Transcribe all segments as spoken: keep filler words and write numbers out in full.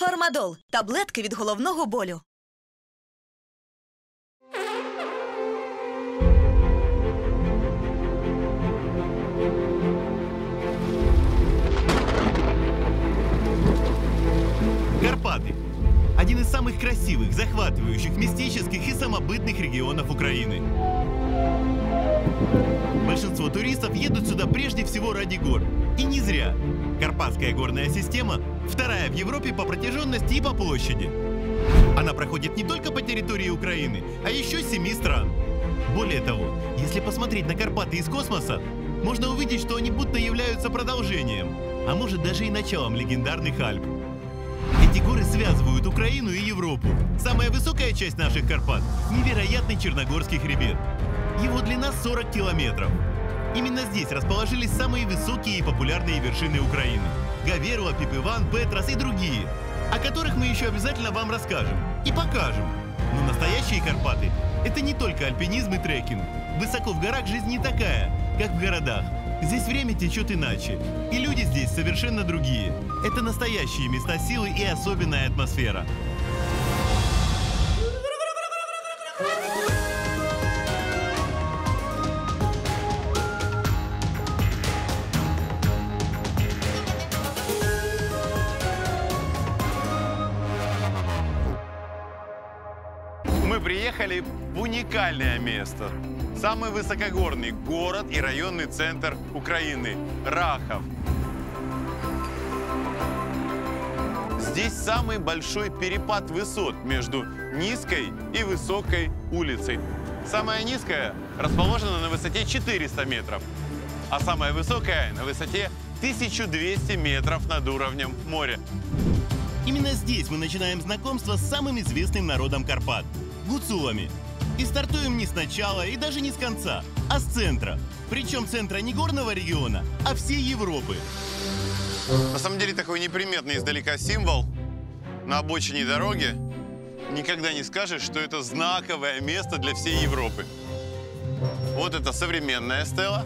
Фармадол – таблетки від головного болю. Карпаты – один из самых красивых, захватывающих, мистических и самобытных регионов Украины. Большинство туристов едут сюда прежде всего ради гор. И не зря. Карпатская горная система – вторая в Европе по протяженности и по площади. Она проходит не только по территории Украины, а еще семи стран. Более того, если посмотреть на Карпаты из космоса, можно увидеть, что они будто являются продолжением, а может даже и началом легендарных Альп. Эти горы связывают Украину и Европу. Самая высокая часть наших Карпат – невероятный Черногорский хребет. Его длина сорок километров. Именно здесь расположились самые высокие и популярные вершины Украины – Гаверла, Пипиван, Петрос и другие, о которых мы еще обязательно вам расскажем и покажем. Но настоящие Карпаты – это не только альпинизм и трекинг. Высоко в горах жизнь не такая, как в городах. Здесь время течет иначе, и люди здесь совершенно другие. Это настоящие места силы и особенная атмосфера. Мы приехали в уникальное место. Самый высокогорный город и районный центр Украины – Рахов. Здесь самый большой перепад высот между низкой и высокой улицей. Самая низкая расположена на высоте четыреста метров, а самая высокая на высоте тысяча двести метров над уровнем моря. Именно здесь мы начинаем знакомство с самым известным народом Карпат – гуцулами. И стартуем не с начала и даже не с конца, а с центра. Причем центра не горного региона, а всей Европы. На самом деле такой неприметный издалека символ на обочине дороги. Никогда не скажешь, что это знаковое место для всей Европы. Вот это современная стела.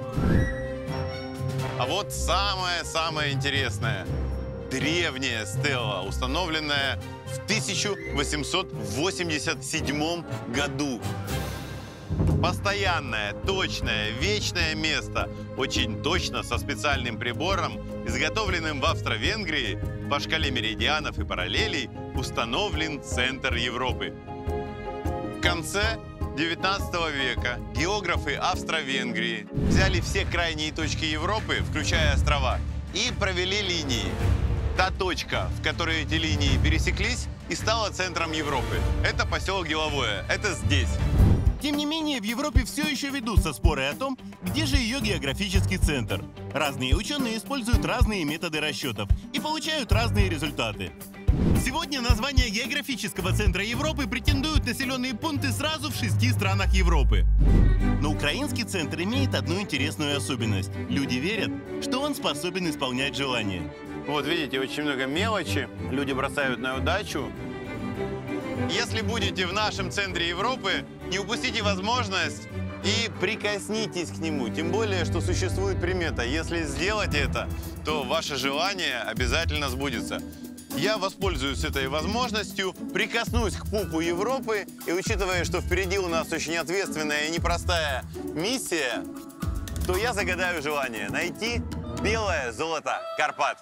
А вот самое-самое интересное. Древняя стела, установленная в тысяча восемьсот восемьдесят седьмом году. Постоянное, точное, вечное место, очень точно со специальным прибором, изготовленным в Австро-Венгрии, по шкале меридианов и параллелей, установлен центр Европы. В конце девятнадцатого века географы Австро-Венгрии взяли все крайние точки Европы, включая острова, и провели линии. Та точка, в которой эти линии пересеклись, и стала центром Европы. Это поселок Деловое. Это здесь. Тем не менее, в Европе все еще ведутся споры о том, где же ее географический центр. Разные ученые используют разные методы расчетов и получают разные результаты. Сегодня название географического центра Европы претендуют населенные пункты сразу в шести странах Европы. Но украинский центр имеет одну интересную особенность. Люди верят, что он способен исполнять желания. Вот видите, очень много мелочи. Люди бросают на удачу. Если будете в нашем центре Европы, не упустите возможность и прикоснитесь к нему. Тем более, что существует примета. Если сделать это, то ваше желание обязательно сбудется. Я воспользуюсь этой возможностью, прикоснусь к пупу Европы, и учитывая, что впереди у нас очень ответственная и непростая миссия, то я загадаю желание найти белое золото Карпат.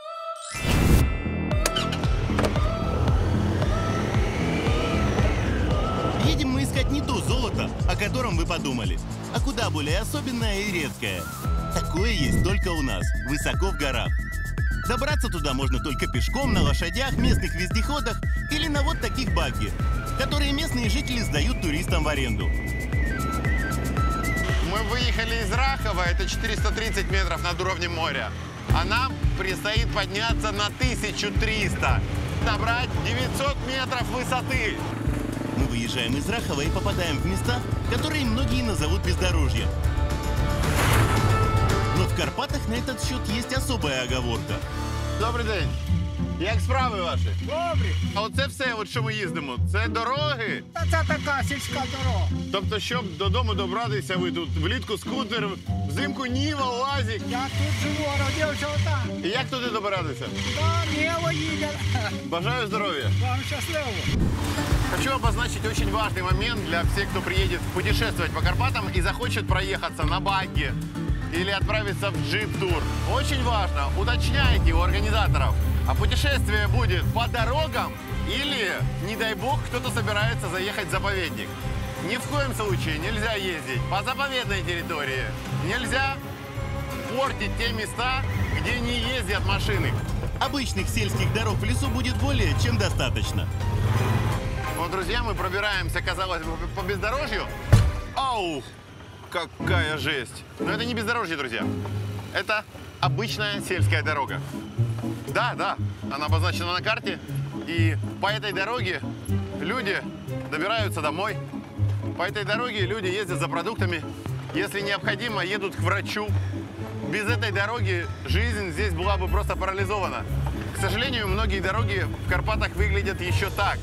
Едем мы искать не то золото, о котором вы подумали, а куда более особенное и редкое. Такое есть только у нас, высоко в горах. Добраться туда можно только пешком, на лошадях, местных вездеходах или на вот таких багги, которые местные жители сдают туристам в аренду. Мы выехали из Рахова, это четыреста тридцать метров над уровнем моря. А нам предстоит подняться на тысячу триста, набрать девятьсот метров высоты. Мы выезжаем из Рахова и попадаем в места, которые многие назовут бездорожьем. Но в Карпатах на этот счет есть особая оговорка. Добрый день. Як справи ваші? Добре. А оце все, от що ми їздимо, це дороги? Та це така сільська дорога. Тобто, щоб додому добратися, ви тут влітку скутер, взимку Ніва, УАЗик. Я тут живу, а родився отам. І як туди добиратися? Та Ніва їде. Бажаю здоров'я. Вам щасливо. Хочу обозначить очень важный момент для всех, кто приедет путешествовать по Карпатам и захочет проехаться на багги или отправиться в джип-тур. Очень важно, уточняйте у организаторов, а путешествие будет по дорогам или, не дай бог, кто-то собирается заехать в заповедник. Ни в коем случае нельзя ездить по заповедной территории. Нельзя портить те места, где не ездят машины. Обычных сельских дорог в лесу будет более чем достаточно. Вот, друзья, мы пробираемся, казалось бы, по бездорожью. Ау! Какая жесть! Но это не бездорожье, друзья. Это обычная сельская дорога. Да, да, она обозначена на карте. И по этой дороге люди добираются домой. По этой дороге люди ездят за продуктами. Если необходимо, едут к врачу. Без этой дороги жизнь здесь была бы просто парализована. К сожалению, многие дороги в Карпатах выглядят еще так.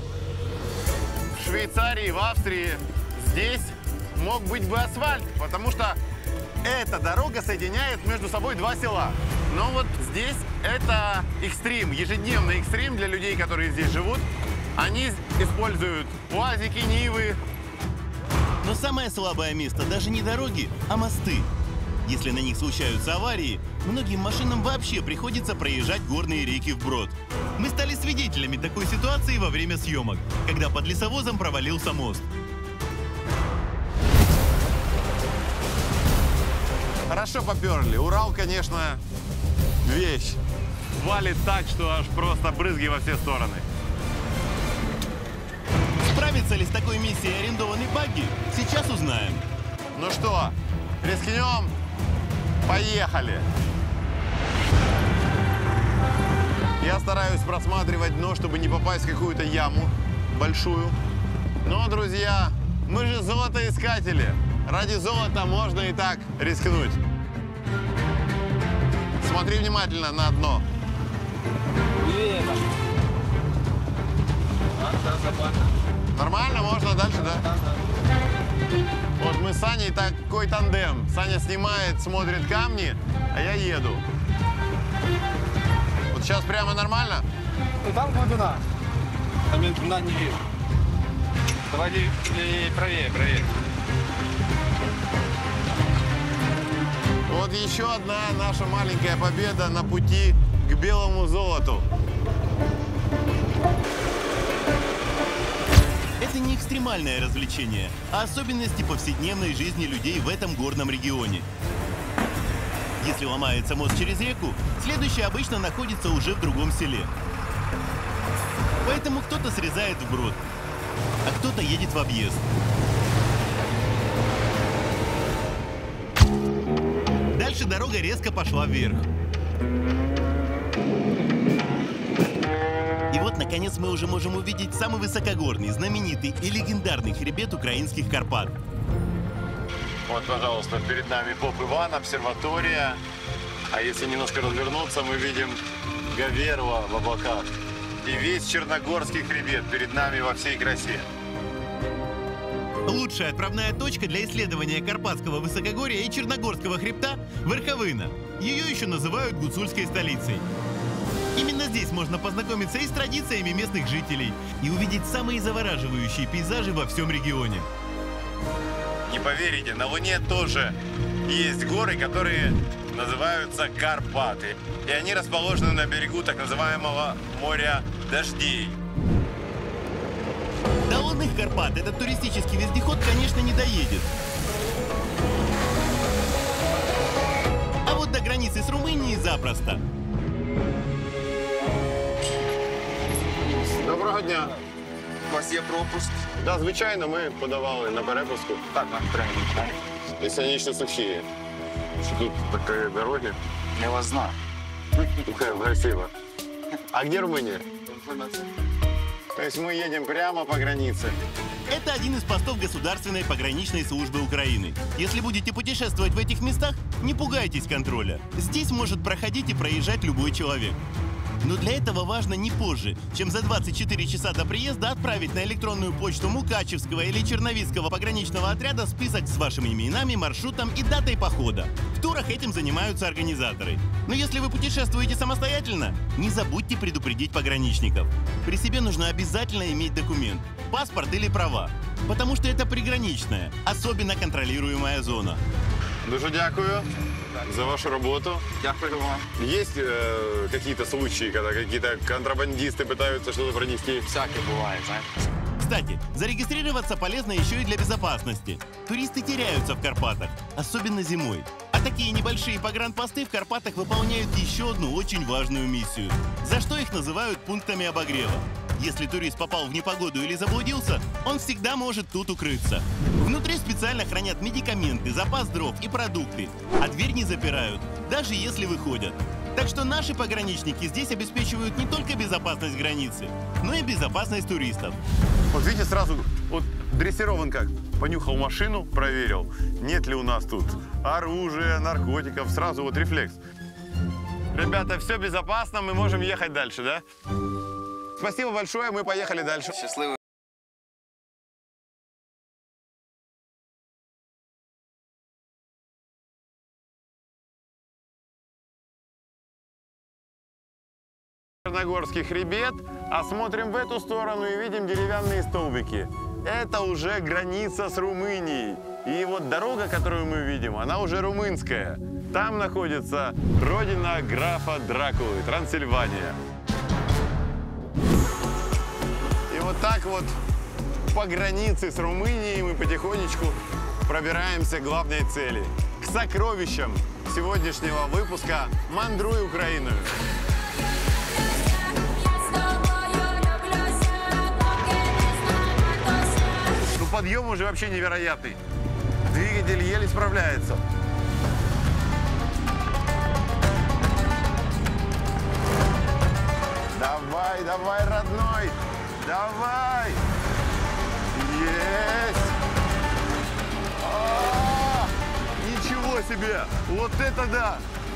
В Швейцарии, в Австрии здесь мог быть бы асфальт, потому что эта дорога соединяет между собой два села. Но вот здесь это экстрим, ежедневный экстрим для людей, которые здесь живут. Они используют УАЗики, Нивы. Но самое слабое место даже не дороги, а мосты. Если на них случаются аварии, многим машинам вообще приходится проезжать горные реки вброд. Мы стали свидетелями такой ситуации во время съемок, когда под лесовозом провалился мост. Хорошо поперли. Урал, конечно, вещь. Валит так, что аж просто брызги во все стороны. Справится ли с такой миссией арендованный багги, сейчас узнаем. Ну что, рискнем? Поехали! Я стараюсь просматривать дно, чтобы не попасть в какую-то яму большую. Но, друзья, мы же золотоискатели. Ради золота можно и так рискнуть. Смотри внимательно на дно. Нормально? Можно дальше, да? Вот мы с Саней такой тандем. Саня снимает, смотрит камни, а я еду. Вот сейчас прямо нормально? И там глубина. Там глубина не вижу. Давай ли, ли, правее, правее. Вот еще одна наша маленькая победа на пути к белому золоту. Это не экстремальное развлечение, а особенности повседневной жизни людей в этом горном регионе. Если ломается мост через реку, следующий обычно находится уже в другом селе. Поэтому кто-то срезает вброд, а кто-то едет в объезд. Дальше дорога резко пошла вверх. И вот, наконец, мы уже можем увидеть самый высокогорный, знаменитый и легендарный хребет украинских Карпат. Вот, пожалуйста, перед нами поп Иван, обсерватория. А если немножко развернуться, мы видим Гаверла в облаках. И весь Черногорский хребет перед нами во всей красе. Лучшая отправная точка для исследования Карпатского высокогорья и Черногорского хребта – Верховина. Ее еще называют гуцульской столицей. Именно здесь можно познакомиться и с традициями местных жителей, и увидеть самые завораживающие пейзажи во всем регионе. Не поверите, на Луне тоже есть горы, которые называются Карпаты. И они расположены на берегу так называемого моря дождей. До лунных Карпат этот туристический вездеход, конечно, не доедет. А вот до границы с Румынией запросто. Доброго дня. У вас є пропуск? Да, звичайно, ми подавали на перепуску. Так, нам прямо. Если они еще сухие. Что тут такие дороги? Я вас знаю. Красиво. А где Румыния? То есть мы едем прямо по границе. Это один из постов Государственной пограничной службы Украины. Если будете путешествовать в этих местах, не пугайтесь контроля. Здесь может проходить и проезжать любой человек. Но для этого важно не позже, чем за двадцать четыре часа до приезда отправить на электронную почту Мукачевского или Черновицкого пограничного отряда список с вашими именами, маршрутом и датой похода. В турах этим занимаются организаторы. Но если вы путешествуете самостоятельно, не забудьте предупредить пограничников. При себе нужно обязательно иметь документ, паспорт или права, потому что это приграничная, особенно контролируемая зона. Дуже дякую за вашу работу. Дякую вам. Есть э, какие-то случаи, когда какие-то контрабандисты пытаются что-то пронести? Всяке буває, знаєте. Кстати, зарегистрироваться полезно еще и для безопасности. Туристы теряются в Карпатах, особенно зимой. А такие небольшие погранпосты в Карпатах выполняют еще одну очень важную миссию, за что их называют пунктами обогрева. Если турист попал в непогоду или заблудился, он всегда может тут укрыться. Внутри специально хранят медикаменты, запас дров и продукты, а дверь не запирают, даже если выходят. Так что наши пограничники здесь обеспечивают не только безопасность границы, но и безопасность туристов. Вот видите, сразу вот дрессирован как. Понюхал машину, проверил, нет ли у нас тут оружия, наркотиков. Сразу вот рефлекс. Ребята, все безопасно, мы можем ехать дальше, да? Спасибо большое, мы поехали дальше. Щасливо. Черногорский хребет, а смотрим в эту сторону и видим деревянные столбики. Это уже граница с Румынией. И вот дорога, которую мы видим, она уже румынская. Там находится родина графа Дракулы, Трансильвания. И вот так вот по границе с Румынией мы потихонечку пробираемся к главной цели. К сокровищам сегодняшнего выпуска «Мандруй Украину». Ну, подъем уже вообще невероятный. Двигатель еле справляется. Давай, давай, родной! Давай! Есть! А-а-а! Ничего себе! Вот это да!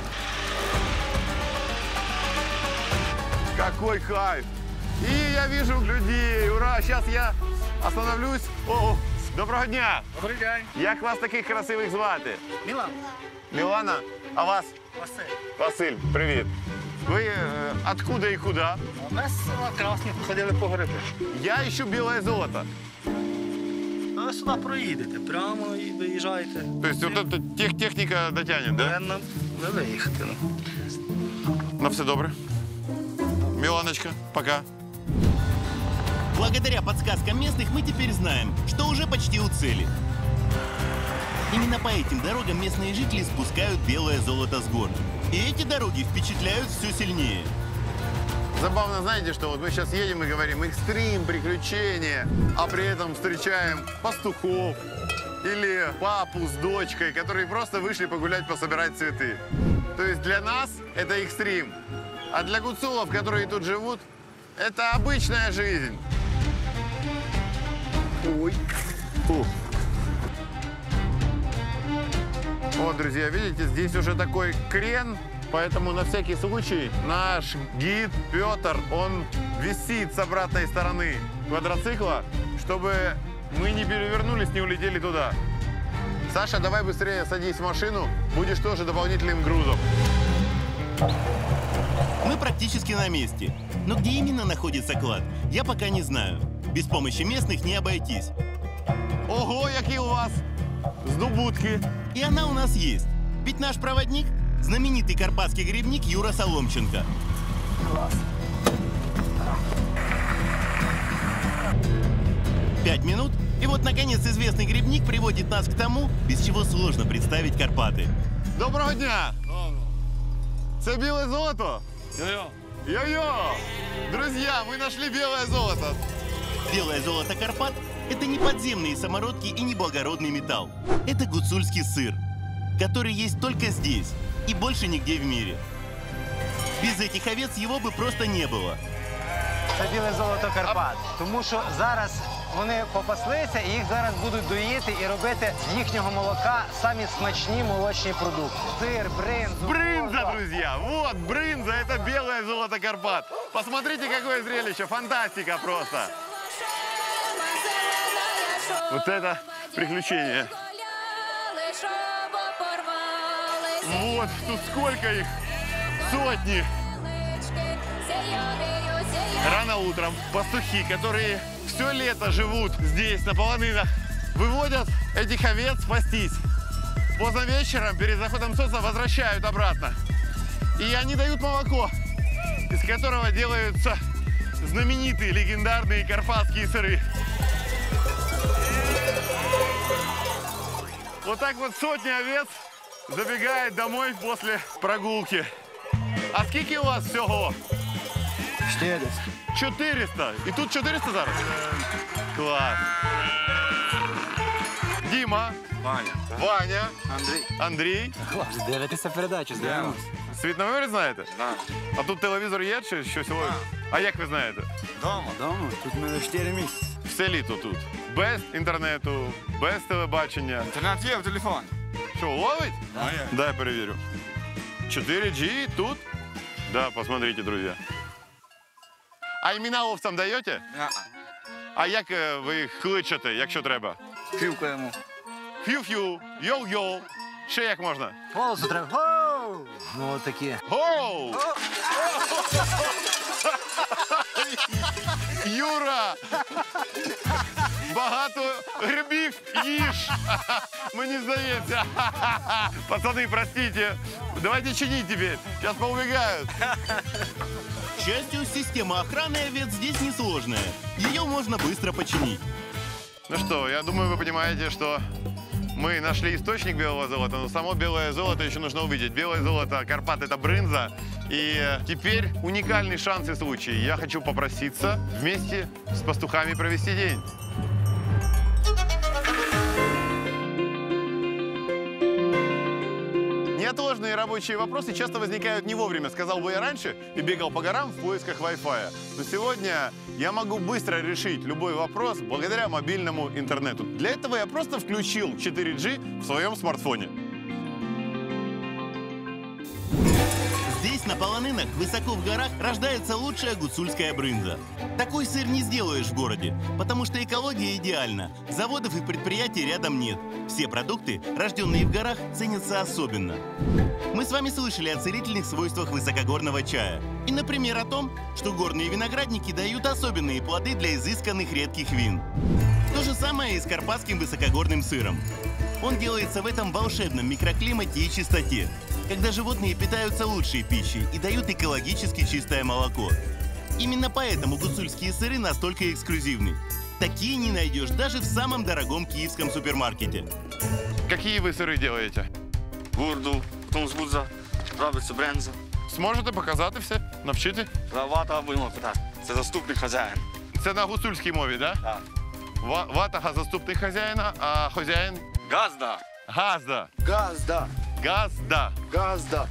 Какой кайф! И я вижу людей! Ура! Сейчас я остановлюсь. О, доброго дня! Добрий день. Як вас таких красивих звати? Мілан. Мілана? А вас? Василь. Василь, привіт. Ви е, откуда і куди? Ми з села Красні ходили по гриби. Я ищу біле золото. Ви сюди проїдете, прямо і виїжджаєте. Тобто вот эта тех, техніка дотягне, да? Повинна ви виїхати. Ну, все добре. Міланочка, пока. Благодаря подсказкам местных мы теперь знаем, что уже почти у цели. Именно по этим дорогам местные жители спускают белое золото с гор. И эти дороги впечатляют все сильнее. Забавно, знаете, что вот мы сейчас едем и говорим экстрим, приключения, а при этом встречаем пастухов или папу с дочкой, которые просто вышли погулять, пособирать цветы. То есть для нас это экстрим, а для гуцулов, которые тут живут, это обычная жизнь. Ой. Фу. Вот, друзья, видите, здесь уже такой крен, поэтому на всякий случай наш гид Петр, он висит с обратной стороны квадроцикла, чтобы мы не перевернулись, не улетели туда. Саша, давай быстрее садись в машину, будешь тоже дополнительным грузом. Мы практически на месте. Но где именно находится клад, я пока не знаю. Без помощи местных не обойтись. Ого, какие у вас здобутки! И она у нас есть. Ведь наш проводник – знаменитый карпатский грибник Юра Соломченко. Пять минут, и вот, наконец, известный грибник приводит нас к тому, без чего сложно представить Карпаты. Доброго дня! Это белое золото? Йо-йо. Йо-йо! Друзья, мы нашли белое золото. Белое золото Карпат – это не подземные самородки и не благородный металл. Это гуцульский сыр, который есть только здесь и больше нигде в мире. Без этих овец его бы просто не было. Це біле золото Карпат. Тому що зараз вони попаслися і їх зараз будуть доїти і робити з їхнього молока самі смачні молочні продукти. Сир, бринзу. Брынза, друзья! Вот, брынза, это белое золото Карпат. Посмотрите, какое зрелище, фантастика просто. Вот это приключение. Вот, тут сколько их? Сотни. Рано утром пастухи, которые все лето живут здесь, на полонинах, выводят этих овец пастись. Поздно вечером, перед заходом солнца, возвращают обратно. И они дают молоко, из которого делаются знаменитые легендарные карпатские сыры. Вот так вот сотни овец забегает домой после прогулки. А скільки у вас всього? четыреста. четыреста. І тут чотириста зараз? Клас. Діма. Ваня. Ваня. Андрій. Андрій. Клас, дивитися передачу, звернувся. Світ на вимір знаєте? Да. А тут телевізор є чи щось? А, а як ви знаєте? Дома. Дома, тут ми чотири місяці. Все літо тут. Без інтернету, без телебачення. Інтернет є в телефоні. Що, ловить? Да. Дай перевірю. чотири джі тут? Да, посмотрите, друзья. А імена овцам даєте? Я. А як е, ви їх кличете, якщо треба? Фівкаємо. Фью-фью, йоу-йоу. Ще як можна? Голосу треба. Гоу! Ну, отакі. Гоу! Юра! Багато грибів їж! Мені здається. Пацани, простите. Давайте чинить теперь. Сейчас поубегают. К счастью, система охраны овец здесь несложная. Ее можно быстро починить. Ну что, я думаю, вы понимаете, что мы нашли источник белого золота, но само белое золото еще нужно увидеть. Белое золото Карпат — это брынза. И теперь уникальный шанс и случай. Я хочу попроситься вместе с пастухами провести день. Неотложные рабочие вопросы часто возникают не вовремя, сказал бы я раньше, и бегал по горам в поисках Wi-Fi. Но сегодня я могу быстро решить любой вопрос благодаря мобильному интернету. Для этого я просто включил четыре джи в своем смартфоне. Здесь, на полонинах, высоко в горах, рождается лучшая гуцульская брынза. Такой сыр не сделаешь в городе, потому что экология идеальна. Заводов и предприятий рядом нет. Все продукты, рожденные в горах, ценятся особенно. Мы с вами слышали о целительных свойствах высокогорного чая. И, например, о том, что горные виноградники дают особенные плоды для изысканных редких вин. То же самое и с карпатским высокогорным сыром. Он делается в этом волшебном микроклимате и чистоте, когда животные питаются лучшей пищей и дают экологически чистое молоко. Именно поэтому гуцульские сыры настолько эксклюзивны. Такие не найдешь даже в самом дорогом киевском супермаркете. Какие вы сыры делаете? Гурду, потім з гудза, робиться бренза. Сможете показати все? Навчити? Вата будемо питати. Це заступник хазяїн. Це на гуцульській мові, да? Так. Ва- Ватага заступник хазяїна, а хазяїн Газда. газда. Газда. Газда. Газда.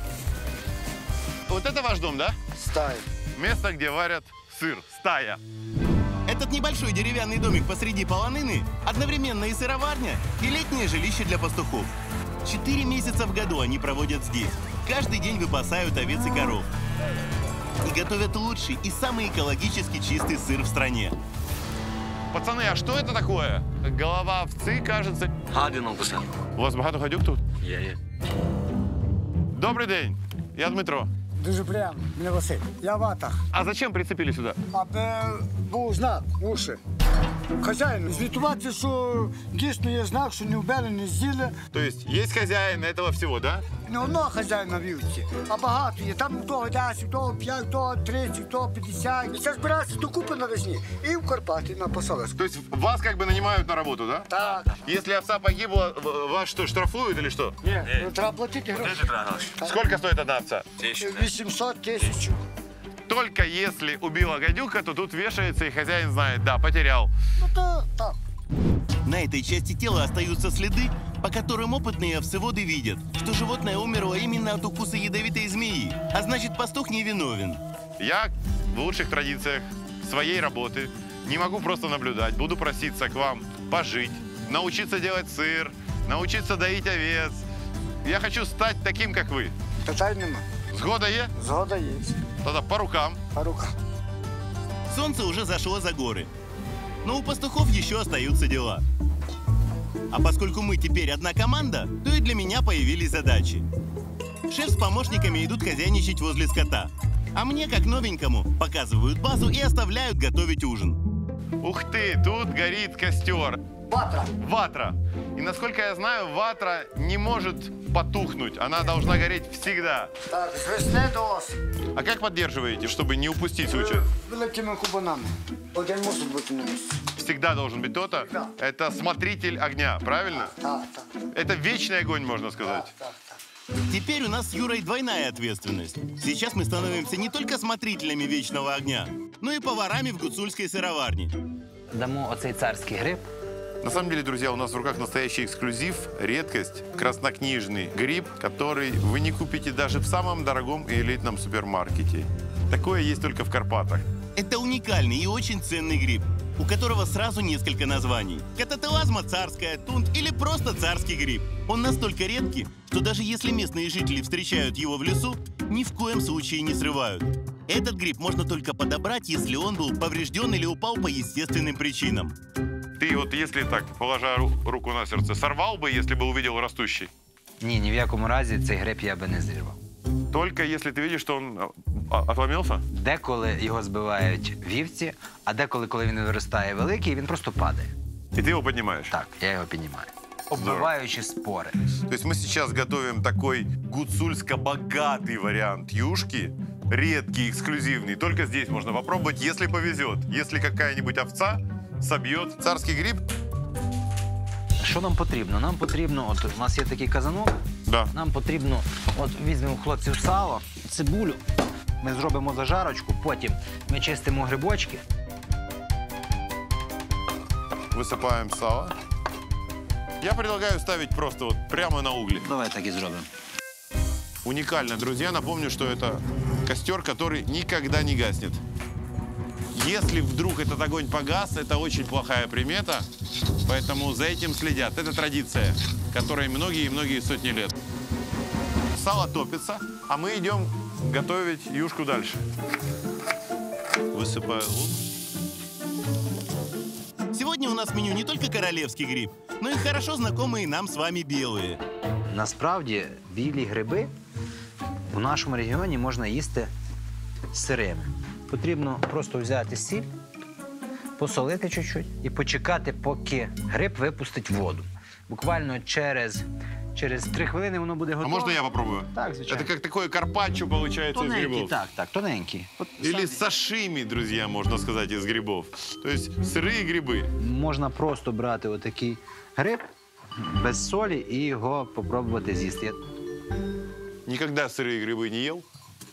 Вот это ваш дом, да? Стая. Место, где варят сыр. Стая. Этот небольшой деревянный домик посреди полонины одновременно и сыроварня, и летнее жилище для пастухов. Четыре месяца в году они проводят здесь. Каждый день выпасают овец и коров. И готовят лучший и самый экологически чистый сыр в стране. Пацаны, а что это такое? Голова овцы, кажется. Гадина вкусна. У вас багато гадюк тут? Є, є. Добрий день. Я Дмитро. Дуже приємно, мене Василь. Я ватах, А зачем прицепили сюда? аби був знак, уші. Хазяїн, звітувати, що дійсно є знак, що не вбили, не з'їли. То есть есть хозяин этого всего, да? Не одного хазяїна вівці, а багато є. Там у того десять, у того п'ять, у того тридцять, у того п'ятдесят. І це збирається докупи навесні. І в Карпаті на посолиску. То есть вас как бы нанимают на работу, да? Так. Если овца погибла, в- вас что, штрафуют или что? Ні, треба платити гроші. Сколько стоит одна овца? вісімсот тисяч. Только если убила гадюка, то тут вешается, и хозяин знает, да, потерял. Ну то так. На этой части тела остаются следы, по которым опытные овцеводы видят, что животное умерло именно от укуса ядовитой змеи, а значит, пастух не виновен. Я в лучших традициях своей работы не могу просто наблюдать. Буду проситься к вам пожить, научиться делать сыр, научиться доить овец. Я хочу стать таким, как вы. Питань нема. Сгода е? Згода є. Тогда по рукам. По рукам. Солнце уже зашло за горы. Но у пастухов еще остаются дела. А поскольку мы теперь одна команда, то и для меня появились задачи. Шеф с помощниками идут хозяйничать возле скота. А мне, как новенькому, показывают базу и оставляют готовить ужин. Ух ты, тут горит костер. Ватра. Ватра. И насколько я знаю, ватра не может потухнуть. Она должна гореть всегда. Так, з весни до осені. А как поддерживаете, чтобы не упустить случай? Великими кубанами. Один мусить бути на місці. Всегда должен быть кто-то. Да. Это смотритель огня, правильно? Так, так. Это вечный огонь, можно сказать. Так, так. Теперь у нас с Юрой двойная ответственность. Сейчас мы становимся не только смотрителями вечного огня, но и поварами в гуцульской сыроварне. Дамо оцей царський гриб. На самом деле, друзья, у нас в руках настоящий эксклюзив, редкость, краснокнижный гриб, который вы не купите даже в самом дорогом и элитном супермаркете. Такое есть только в Карпатах. Это уникальный и очень ценный гриб, у которого сразу несколько названий. Катателазма царская, тунт или просто царский гриб. Он настолько редкий, что даже если местные жители встречают его в лесу, ни в коем случае не срывают. Этот гриб можно только подобрать, если он был поврежден или упал по естественным причинам. Ты вот, если так, положа ру- руку на сердце, сорвал бы, если бы увидел растущий? Ні, ні в якому разі цей гриб я би не зірвав. Только если ты видишь, что он а, отломился? Деколи його збивають вівці, а деколи, коли він виростає великий, він просто падає. И ты его поднимаешь? Так, я його піднімаю. Оббиваючи спори. То есть мы сейчас готовим такой гуцульско-богатый вариант юшки, редкий, эксклюзивный. Только здесь можно попробовать, если повезет. Если какая-нибудь овца собьет царский гриб. Що нам потрібно? Нам потрібно, от у нас є такий казанок, Да. нам потрібно, от візьмемо у хлопців сало, цибулю, ми зробимо зажарочку, потім ми чистимо грибочки. Высыпаем сало. Я предлагаю ставить просто вот прямо на угли. Давай так і зробимо. Уникально, друзья. Напомню, что это костер, который никогда не гаснет. Если вдруг этот огонь погас, это очень плохая примета, поэтому за этим следят. Это традиция, которой многие-многие сотни лет. Сало топится, а мы идем готовить юшку дальше. Высыпаю лук. Сегодня у нас в меню не только королевский гриб, но и хорошо знакомые нам с вами белые. Насправді, білі гриби у нашому регіоні можна їсти сирими. Потрібно просто взяти сіль, посолити чуть-чуть і почекати, поки гриб випустить воду. Буквально через, через три хвилини воно буде А готове. можно я попробую? Так, звичайно. Это как такое карпаччо получается из Тоненький, грибов. так, так, тоненький. От Или сам- сашими, друзья, можно сказать, из грибов. То есть сырые грибы. Можна просто брати отакий гриб без солі і його попробувати з'їсти. Никогда сырые грибы не ел.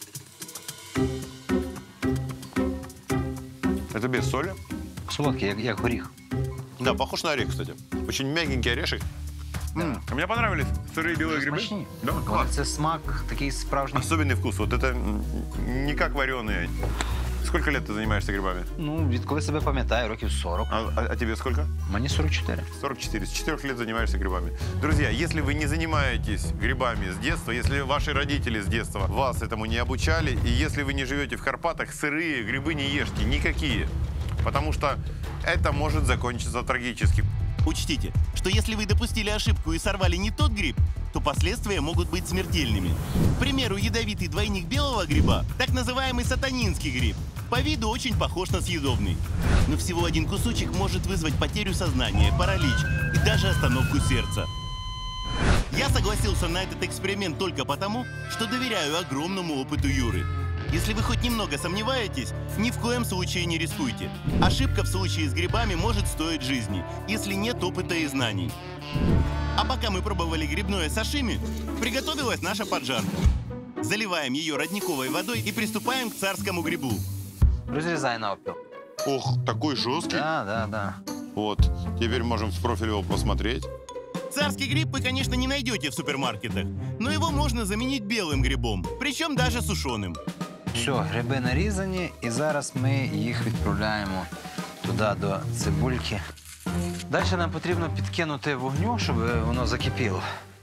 Это без соли. Солодкий, як, як горіх. Да, похож на орех, кстати. Очень мягенький орешек. М, А мне понравились сырые белые грибы. Смачні. Да, Але класс. це смак такий справжній. Особенный вкус. Вот это м, не как вареные. Сколько лет ты занимаешься грибами? Ну, відколи себе пам'ятаю, років сорок. А, а- а тебе сколько? Мені сорок чотири. сорок четыре. С четырёх лет занимаешься грибами. Друзья, если вы не занимаетесь грибами с детства, если ваши родители с детства вас этому не обучали, и если вы не живете в Карпатах, сырые грибы не ешьте, никакие. Потому что это может закончиться трагически. Учтите, что если вы допустили ошибку и сорвали не тот гриб, то последствия могут быть смертельными. К примеру, ядовитый двойник белого гриба, так называемый сатанинский гриб, по виду очень похож на съедобный. Но всего один кусочек может вызвать потерю сознания, паралич и даже остановку сердца. Я согласился на этот эксперимент только потому, что доверяю огромному опыту Юры. Если вы хоть немного сомневаетесь, ни в коем случае не рискуйте. Ошибка в случае с грибами может стоить жизни, если нет опыта и знаний. А пока мы пробовали грибное сашими, приготовилась наша поджарка. Заливаем ее родниковой водой и приступаем к царскому грибу. Розрізай навпіл. Ох, такой жесткий. Да, да, да. Вот, теперь можем в профиль его посмотреть. Царский гриб вы, конечно, не найдете в супермаркетах, но его можно заменить белым грибом, причем даже сушеным. Все, гриби нарізані, і зараз ми їх відправляємо туди до цибульки. Далі нам потрібно підкинути вогню, щоб воно закипіло.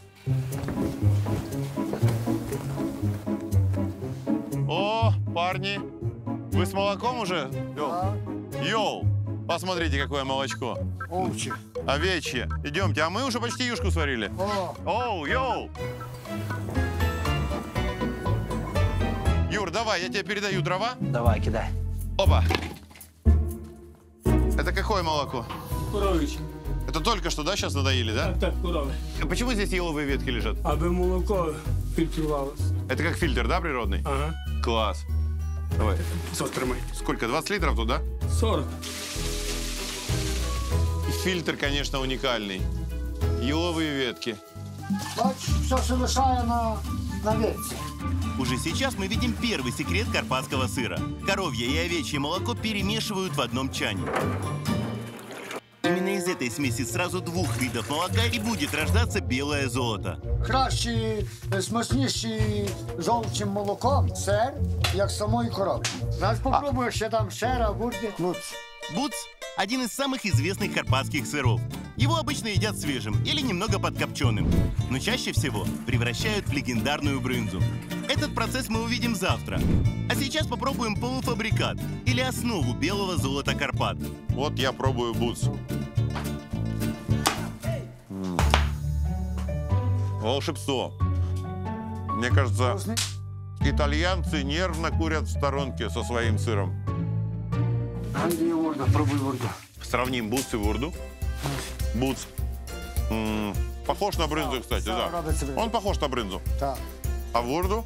О, парни, вы с молоком уже? Йоу. Йоу, посмотрите, какое молочко. Овчі. Овечье. Идемте, а мы уже почти юшку сварили. О, Оу, йоу. Юр, давай, я тебе передаю дрова. Давай, кидай. Опа. Это какое молоко? Коровичі. Это только что, да, сейчас надоели, да? Так, так, корови. А почему здесь еловые ветки лежат? Аби молоко фільтрувалося. Это как фильтр, да, природный? Ага. Класс. Давай. Затримай. Сколько? двадцать литров тут, да? сорок. И фильтр, конечно, уникальный. Еловые ветки. бачиш, все, що лишає на, на ветці. Уже сейчас мы видим первый секрет карпатского сыра. Коровье и овечье молоко перемешивают в одном чане. Именно из этой смеси сразу двух видов молока и будет рождаться белое золото. Кращі, смачніші з овчим молоком сир, як самої корови. Зараз попробую ще там шера, бурді. Ну, Буц – один из самых известных карпатских сыров. Его обычно едят свежим или немного подкопченым, но чаще всего превращают в легендарную брынзу. Этот процесс мы увидим завтра. А сейчас попробуем полуфабрикат или основу белого золота Карпат. Вот я пробую бутс. М. Волшебство. Мне кажется, итальянцы нервно курят в сторонке со своим сыром. Андрій Ворда, пробуй Ворду. Сравним бутс и вурду. Бутс. М, Похож на брынзу, кстати, Сам да. робиться брынза. Он похож на брынзу. Так. А вурду?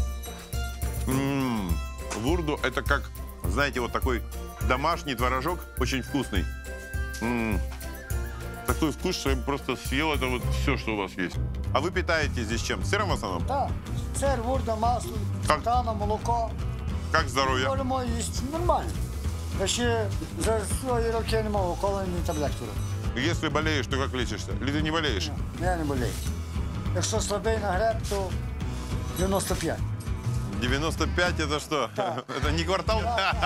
М, Вурду это как, знаете, вот такой домашний творожок, очень вкусный. М, Такой вкус, что я просто съел это вот все, что у вас есть. А вы питаетесь здесь чем? Сыром в основном? Так. Сир, ворда, масло, Так. сметана, молоко. Как здоровье? Можемо їсти нормально. Я ще за свої роки не мав уколені таблетки робити. Если болеешь, то как лечишься? Или ты не болеешь? Я не болею. Якщо слабий на греб, то дев'яносто п'ять. девяносто пять это что? Да. Это не квартал?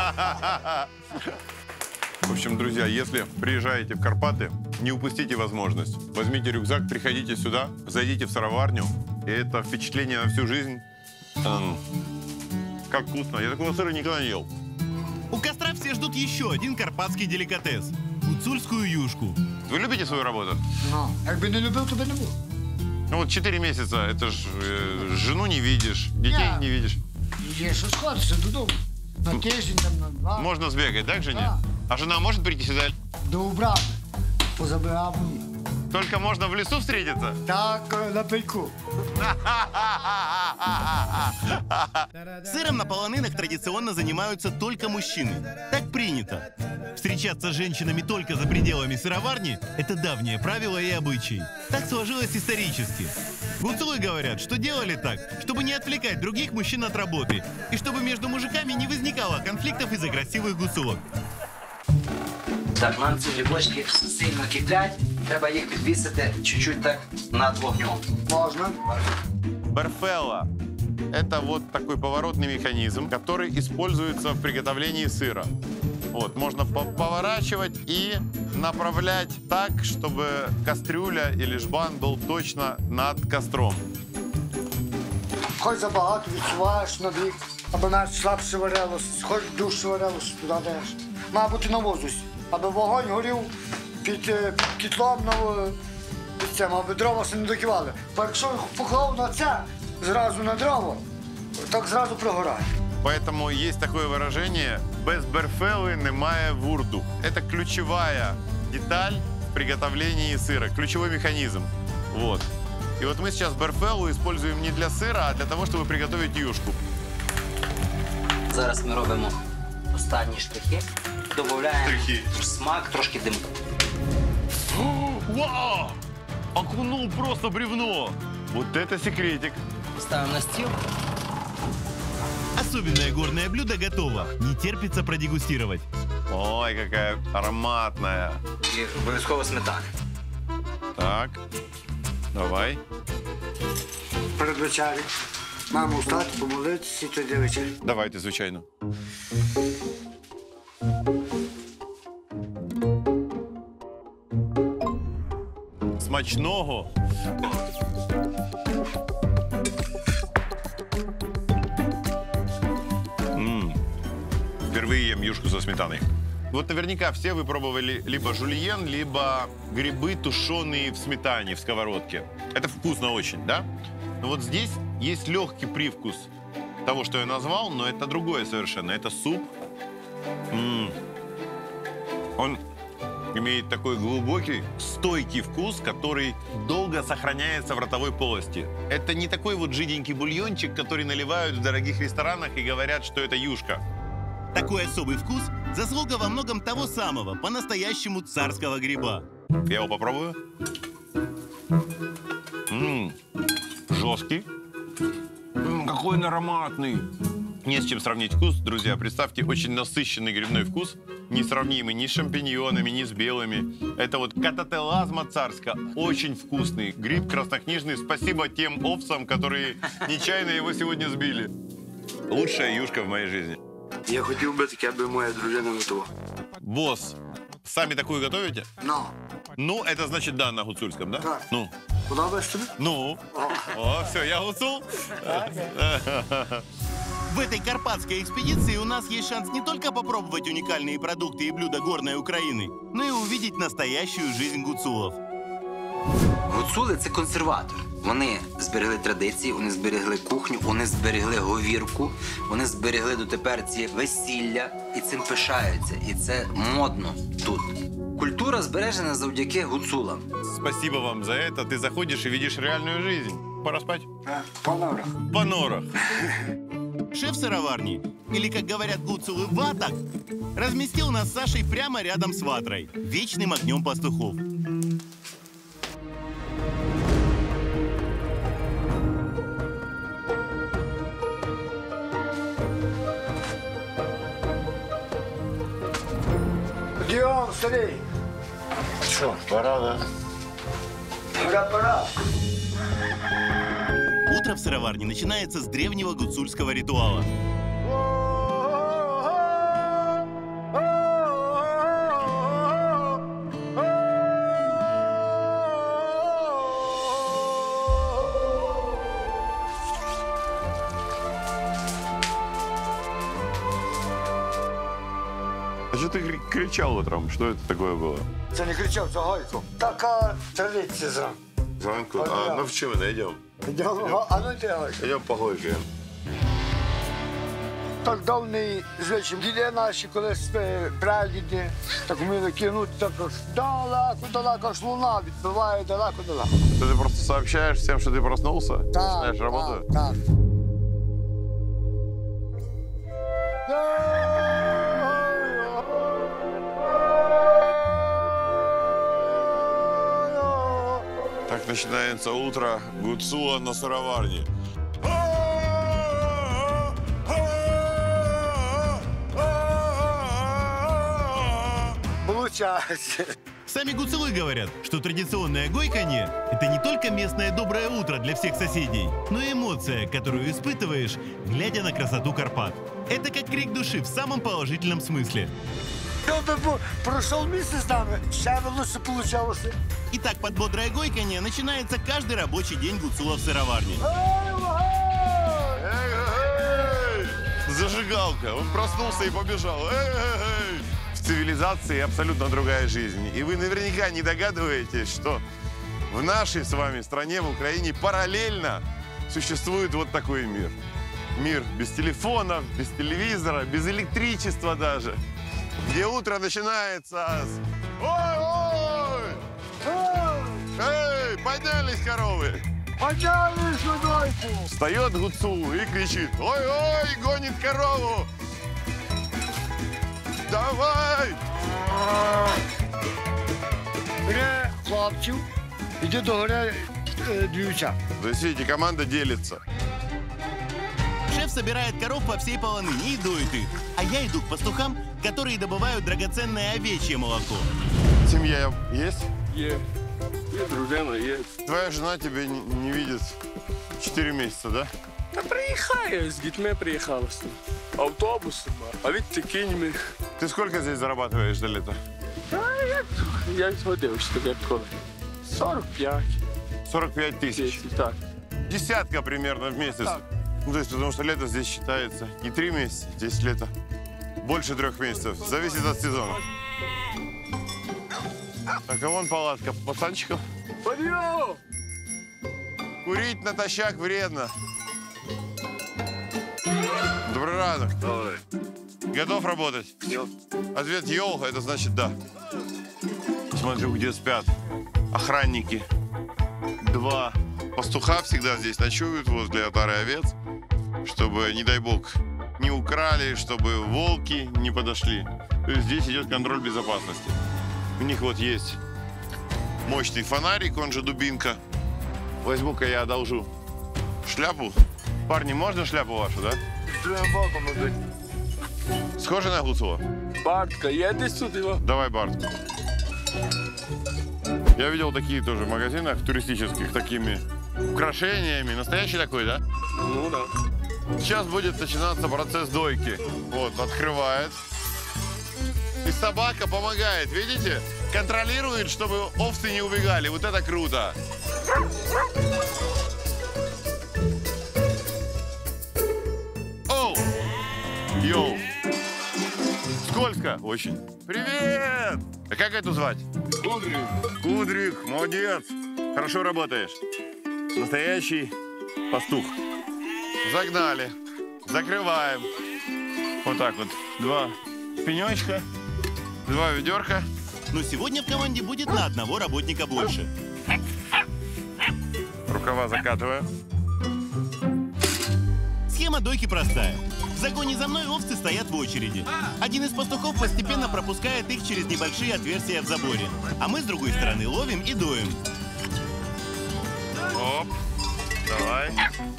В общем, друзья, если приезжаете в Карпаты, не упустите возможность. Возьмите рюкзак, приходите сюда, зайдите в сыроварню, и это впечатление на всю жизнь. М, Как вкусно. Я такого сыра никогда не ел. У костра все ждут еще один карпатский деликатес – гуцульскую юшку. Вы любите свою работу? Ну, якби не любив, то би не був. Ну вот четыре месяца, это ж э, жену не видишь, детей Я. не видишь. Є що сходиться додому. На тиждень, там, на два. Можно сбегать, так, жене? Да. А жена может прийти сюда? До убрати. Позабирав мені. Только можно в лесу встретиться? Так, е, на пейку. Сыром на полонинах традиционно занимаются только мужчины. Так принято. Встречаться с женщинами только за пределами сыроварни – это давнее правило и обычай. Так сложилось исторически. Гуцулы говорят, что делали так, чтобы не отвлекать других мужчин от работы, и чтобы между мужиками не возникало конфликтов из-за красивых гуцулок. Так, нам ці грибочки сильно киплять, треба їх підвісити чуть-чуть так над вогнем. Можна. Берфелла – это вот такой поворотный механизм, который используется в приготовлении сыра. Вот, можно по- поворачивать и направлять так, чтобы кастрюля или жбан был точно над костром. Хоч забагато відчуваєш на бік, аби навіть слабше варилося, хоч дужче варилося, туди даєш. Має бути на воздусі, аби вогонь горів під, е, під кітлом, ну, е, під цим, аби дрова се не докивали. Бо якщо поклав на це, зразу на дрова, так зразу прогорає. Поэтому есть такое выражение «без берфеллы немає вурду». Это ключевая деталь в приготовлении сыра, ключевой механизм. Вот. И вот мы сейчас берфеллу используем не для сыра, а для того, чтобы приготовить юшку. Зараз ми робимо останні штрихи, додаємо Штрихи. смак, трошки димку. Вау! Окунул просто бревно! Вот это секретик. Ставимо на стіл. Особенное горное блюдо готово. Не терпится продегустировать. Ой, какая ароматная. І обов'язково сметана. Так, давай. Перед вечерю маємо встати, помолитися і тоді вечерю. Давайте, звичайно. Смачного. М-м. Впервые ем юшку со сметаной. Вот наверняка все вы пробовали либо жульен, либо грибы, тушеные в сметане, в сковородке. Это вкусно очень, да? Но вот здесь есть легкий привкус того, что я назвал, но это другое совершенно. Это суп. М-м. Он имеет такой глубокий, стойкий вкус, который долго сохраняется в ротовой полости. Это не такой вот жиденький бульончик, который наливают в дорогих ресторанах и говорят, что это юшка. Такой особый вкус – заслуга во многом того самого, по-настоящему царского гриба. Я его попробую. М-м, жесткий. М-м, какой он ароматный. Не с чем сравнить вкус, друзья. Представьте, очень насыщенный грибной вкус, несравнимый ни с шампиньонами, ни с белыми. Это вот катателазма царска. Очень вкусный. Гриб краснокнижный. Спасибо тем овцам, которые нечаянно его сегодня сбили. Лучшая юшка в моей жизни. Я хотів би таке, аби моя дружина готова. Босс, сами такую готовите? Ну. Ну, это значит да на гуцульском, да? Так. Ну. Подобаєш тобі? Ну. О, все, я гуцул. В этой карпатской экспедиции у нас есть шанс не только попробовать уникальные продукты и блюда горной Украины, но и увидеть настоящую жизнь гуцулов. Гуцули – це консерватори. Вони зберегли традиції, вони зберегли кухню, вони зберегли говірку, вони зберегли дотепер ці весілля і цим пишаються. І це модно тут. Культура збережена завдяки гуцулам. Спасибо вам за это. Ты заходишь и видишь реальную жизнь. Пора спать? По норах. По норах. Шеф сыроварни, или, как говорят гуцулы, ватак, разместил нас с Сашей прямо рядом с Ватрой, вечным огнем пастухов. Діон, старий. Что, пора, да? Пора, пора. Утро в сыроварне начинается с древнего гуцульского ритуала. А что ты кри- кричал утром? Что это такое было? Це не кричав, це гойко. Така традиція зранку. Звонку. А, А, да. ну в чем мы идем? Йдемо, а ну йди, гойко. Идем погойкаем. Так давний звичай. Діди наші, колись е, прадіди, так вміли кинути, так аж далеко, далеко, аж луна відбиває далеко, далеко. Ты просто сообщаешь всем, что ты проснулся? Так, Начинаешь работу? так, так. Так начинается утро гуцула на сыроварне. Получається. Сами гуцулы говорят, что традиционное гойканье – это не только местное доброе утро для всех соседей, но и эмоция, которую испытываешь, глядя на красоту Карпат. Это как крик души в самом положительном смысле. Я би бу- пройшов місяць з нами, ще б лучше получалося. Итак, под бодрое гойканье начинается каждый рабочий день гуцула в сыроварне. Зажигалка. Он проснулся и побежал. Эй-эй-эй. В цивилизации абсолютно другая жизнь. И вы наверняка не догадываетесь, что в нашей с вами стране, в Украине, параллельно существует вот такой мир. Мир без телефонов, без телевизора, без электричества даже. Где утро начинается с... Ой-ой! Эй, поднялись коровы! Почали швидойку! Встает гуцул и кричит: ой-ой, гонит корову! Давай! Бере хлопців, іди до гори е, дівчат. То есть, видите, команда делится. Шеф собирает коров по всей полоныне и доит их, а я иду к пастухам, которые добывают драгоценное овечье молоко. Семья есть? Є. Є дружина, є. Твоя жена тебя не, не видит четыре месяца, да? Та приїхає, з дітьми приїхала. Автобусом, а від кіньми. Ты сколько здесь зарабатываешь за лето? Я й згодився тобі коли. сорок п'ять. сорок пять тысяч. Так. Десятка примерно в месяц. Так. Ну, то есть, потому что лето здесь считается не три месяца, здесь лето больше трех месяцев. Зависит от сезона. Так, а вон палатка пацанчиков. Подъем! Курить натощак вредно. Добрый ранок. Готов работать? Йо. Ответ йоу, это значит да. Смотрю, где спят охранники. Два пастуха всегда здесь ночуют возле отары овец, чтобы, не дай бог, не украли, чтобы волки не подошли. То есть здесь идет контроль безопасности. У них вот есть мощный фонарик, он же дубинка. Возьму-ка я одолжу шляпу. Парни, можно шляпу вашу, да? Схоже на Гуцула? Бартка, едешь сюда? Давай Бартку. Я видел такие тоже в магазинах туристических, такими украшениями. Настоящий такой, да? Ну да. Сейчас будет начинаться процесс дойки. Вот, открывает. И собака помогает, видите? Контролирует, чтобы овцы не убегали. Вот это круто. Оу! Йоу! Скользко очень. Привет! А как эту звать? Кудрик. Кудрик, молодец. Хорошо работаешь. Настоящий пастух. Загнали. Закрываем. Вот так вот. Два пенечка, два ведерка. Но сегодня в команде будет на одного работника больше. Рукава закатываю. Схема дойки простая. В загоне за мной овцы стоят в очереди. Один из пастухов постепенно пропускает их через небольшие отверстия в заборе. А мы с другой стороны ловим и доим. Оп. Давай.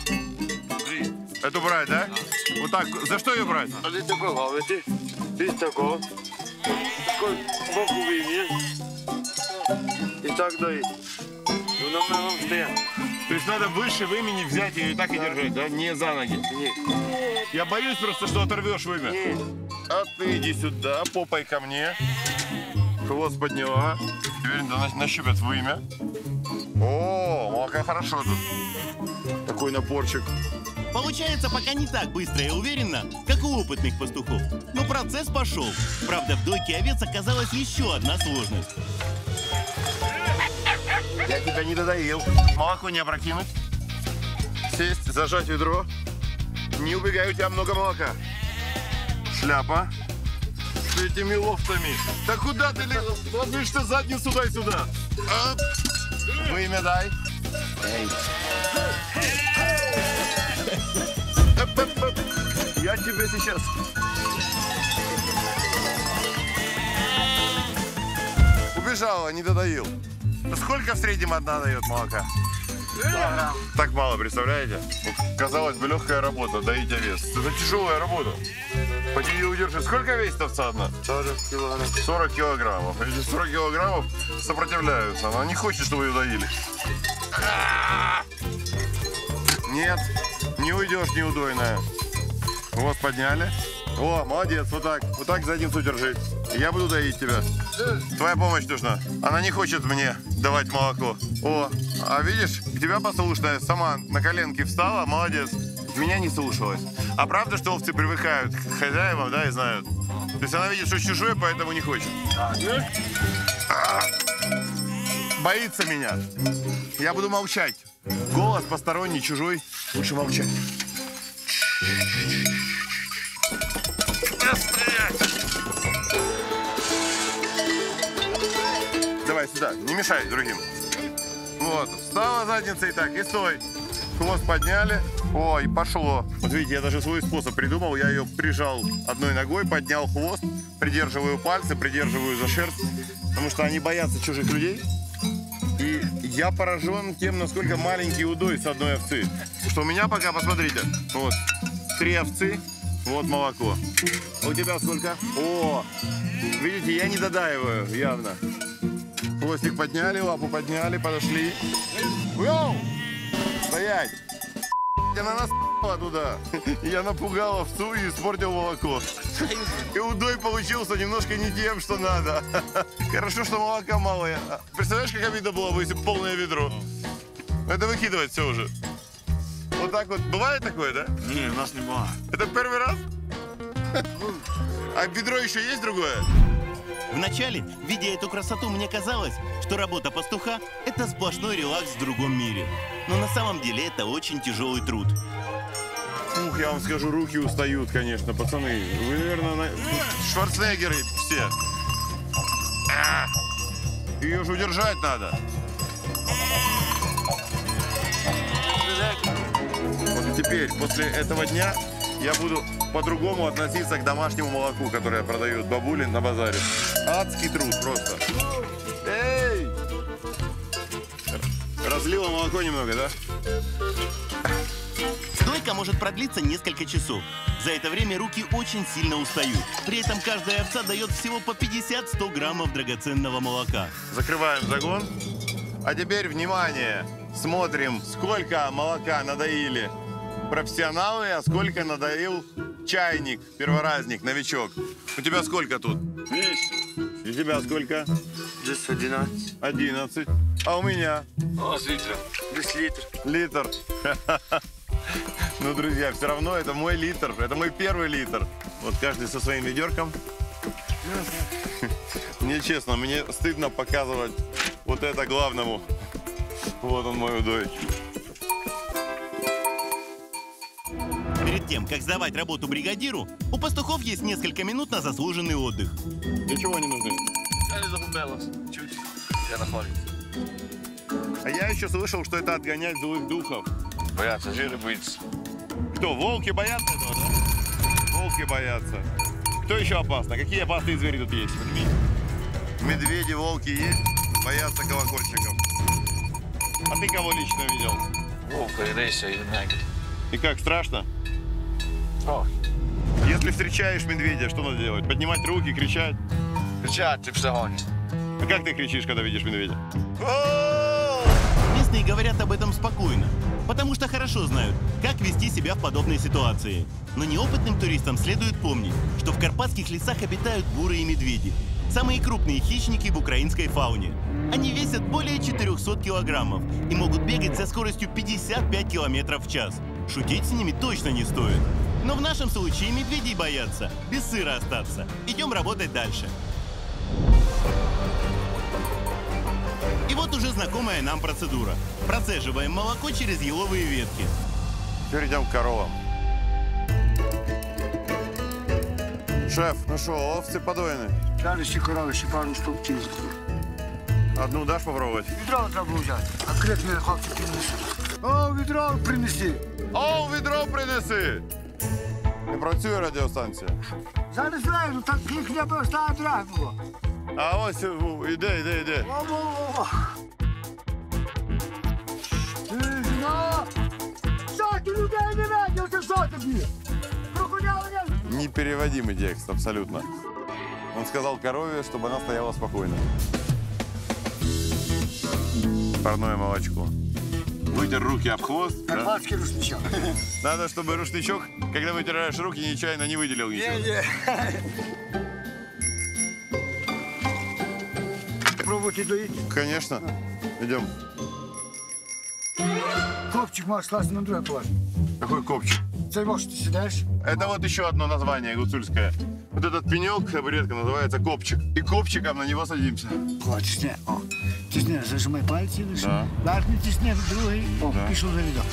Эту брать, да? Вот так. За что ее брать? А ты такой ловите? Ты такой. Такой боку вымя. И так доить. Ну, на моем стоят. То есть надо выше вымени взять ее и так и держать, да? Не за ноги. Нет. Я боюсь просто, что оторвешь вымя. Нет. А ты иди сюда, попой ко мне. Хвост подняла. Теперь надо нащупать вымя. О, молока хорошо тут. Такой напорчик. Получается пока не так быстро и уверенно, как у опытных пастухов. Но процесс пошел. Правда, в дойке овец оказалась еще одна сложность. Я тебя не додоил. Молоко не опрокинуть. Сесть, зажать ведро. Не убегай, у тебя много молока. Шляпа. С этими лофтами. Да куда ты ложишь ты задницу сюда и сюда? А? Вымя дай. Эй. Я тебе сейчас... Убежала, не додоил. Сколько в среднем одна дает молока? Так мало, представляете? Вот, казалось бы, легкая работа, доить овец. Это тяжелая работа. Поди ее удержи. Сколько весит овца одна? сорок килограмм. сорок килограммов. Эти сорок килограммов сопротивляются. Она не хочет, чтобы ее доили. Нет, не уйдешь, неудойная. Хвост подняли. О, молодец, вот так. Вот так задницу держи. Я буду доить тебя. Твоя помощь нужна. Она не хочет мне давать молоко. О, а видишь, к тебя послушная. Сама на коленки встала, молодец. Меня не слушалась. А правда, что овцы привыкают к хозяевам, да, и знают? То есть она видит, что чужое, поэтому не хочет. А, боится меня. Я буду молчать. Голос посторонний, чужой. Лучше молчать. Давай сюда, не мешай другим. Вот, встала задницей так, и стой. Хвост подняли. О, и пошло. Вот видите, я даже свой способ придумал. Я ее прижал одной ногой, поднял хвост, придерживаю пальцы, придерживаю за шерсть, потому что они боятся чужих людей. И я поражен тем, насколько маленький удой с одной овцы. Что у меня пока, посмотрите, вот, три овцы, вот молоко. У тебя сколько? О, видите, я не додаиваю явно. Хвостик подняли, лапу подняли, подошли. Йоу! Стоять! На нас туда. Я напугал овцу и испортил молоко. И удой получился немножко не тем, что надо. Хорошо, что молока мало. Представляешь, как обидно было бы, если бы полное ведро? Это выкидывать все уже. Вот так вот. Бывает такое, да? Не, у нас не бывает. Это первый раз? А ведро еще есть другое? Вначале, видя эту красоту, мне казалось, что работа пастуха – это сплошной релакс в другом мире. Но на самом деле это очень тяжелый труд. Ух, я вам скажу, руки устают, конечно, пацаны. Вы, наверное, на... Шварценеггеры все. А! Ее же удержать надо. Вот и теперь, после этого дня, я буду по-другому относиться к домашнему молоку, которое продают бабули на базаре. Адский труд просто. Эй! Разлила молоко немного, да? Стойка может продлиться несколько часов. За это время руки очень сильно устают. При этом каждая овца дает всего по пятьдесят-сто граммов драгоценного молока. Закрываем загон. А теперь, внимание, смотрим, сколько молока надоили профессионалы, а сколько надоил чайник, перворазник, новичок. У тебя сколько тут? Вісім. У тебя сколько? Десь одинадцять. Одиннадцать. А у меня? О, з літра. Десь літр. Литр. Ну, друзья, все равно это мой литр. Это мой первый литр. Вот каждый со своим ведерком. Мне честно, мне стыдно показывать вот это главному. Вот он, мой удой. Перед тем, как сдавать работу бригадиру, у пастухов есть несколько минут на заслуженный отдых. Для чего они нужны? Я не загубилась. Чуть. Я находится. А я еще слышал, что это отгонять злых духов. Бояться, жири боїться. Кто, волки боятся этого, да? Волки боятся. Кто еще опасно? Какие опасные звери тут есть? Медведи, волки есть, боятся колокольчиков. А ты кого лично видел? Вовка і рися, і м'які. И как, страшно? Трохи. Если встречаешь медведя, что надо делать? Поднимать руки, кричать? Кричати, все гонять. А как ты кричишь, когда видишь медведя? Местные говорят об этом спокойно, потому что хорошо знают, как вести себя в подобной ситуации. Но неопытным туристам следует помнить, что в карпатских лесах обитают бурые медведи. Самые крупные хищники в украинской фауне. Они весят более четырехсот килограммов и могут бегать со скоростью пятьдесят пять километров в час. Шутить с ними точно не стоит. Но в нашем случае медведей боятся, без сыра остаться. Идем работать дальше. И вот уже знакомая нам процедура. Процеживаем молоко через еловые ветки. Перейдем к коровам. Шеф, ну что, овцы подоены? Далі ще корови, ще пару штук кінь. Одну дашь попробовать? Відро треба взяти. А крик мене хлопці принесли. О, відро принеси. О, ведро принеси! Не працює радіостанція. Зараз знаю, ну так клик не було, стара драга було. А ось, у, іде, іде, іде. Во-во-во. Ти зна! Що ти людей не видів, це що тобі? Крокодили не... Непереводимый текст, абсолютно. Он сказал корове, чтобы она стояла спокойно. Парное молочко. Вытер руки об хвост. Да? Карпатський рушничок. Надо, чтобы рушничок, когда вытираешь руки, нечаянно не выделил ничего. Ні-ні. Пробуйте доїти. Конечно. Идем. Копчик можеш класти на друге положення. Какой копчик? Це може ти сидиш. Это вот еще одно название гуцульское. Вот этот пенек, табуретка, называется копчик. И копчиком на него садимся. О, тисни. О, тисни, зажимай пальці лише. Да. Верхній тисни, другий. О, Да. пішов за відок.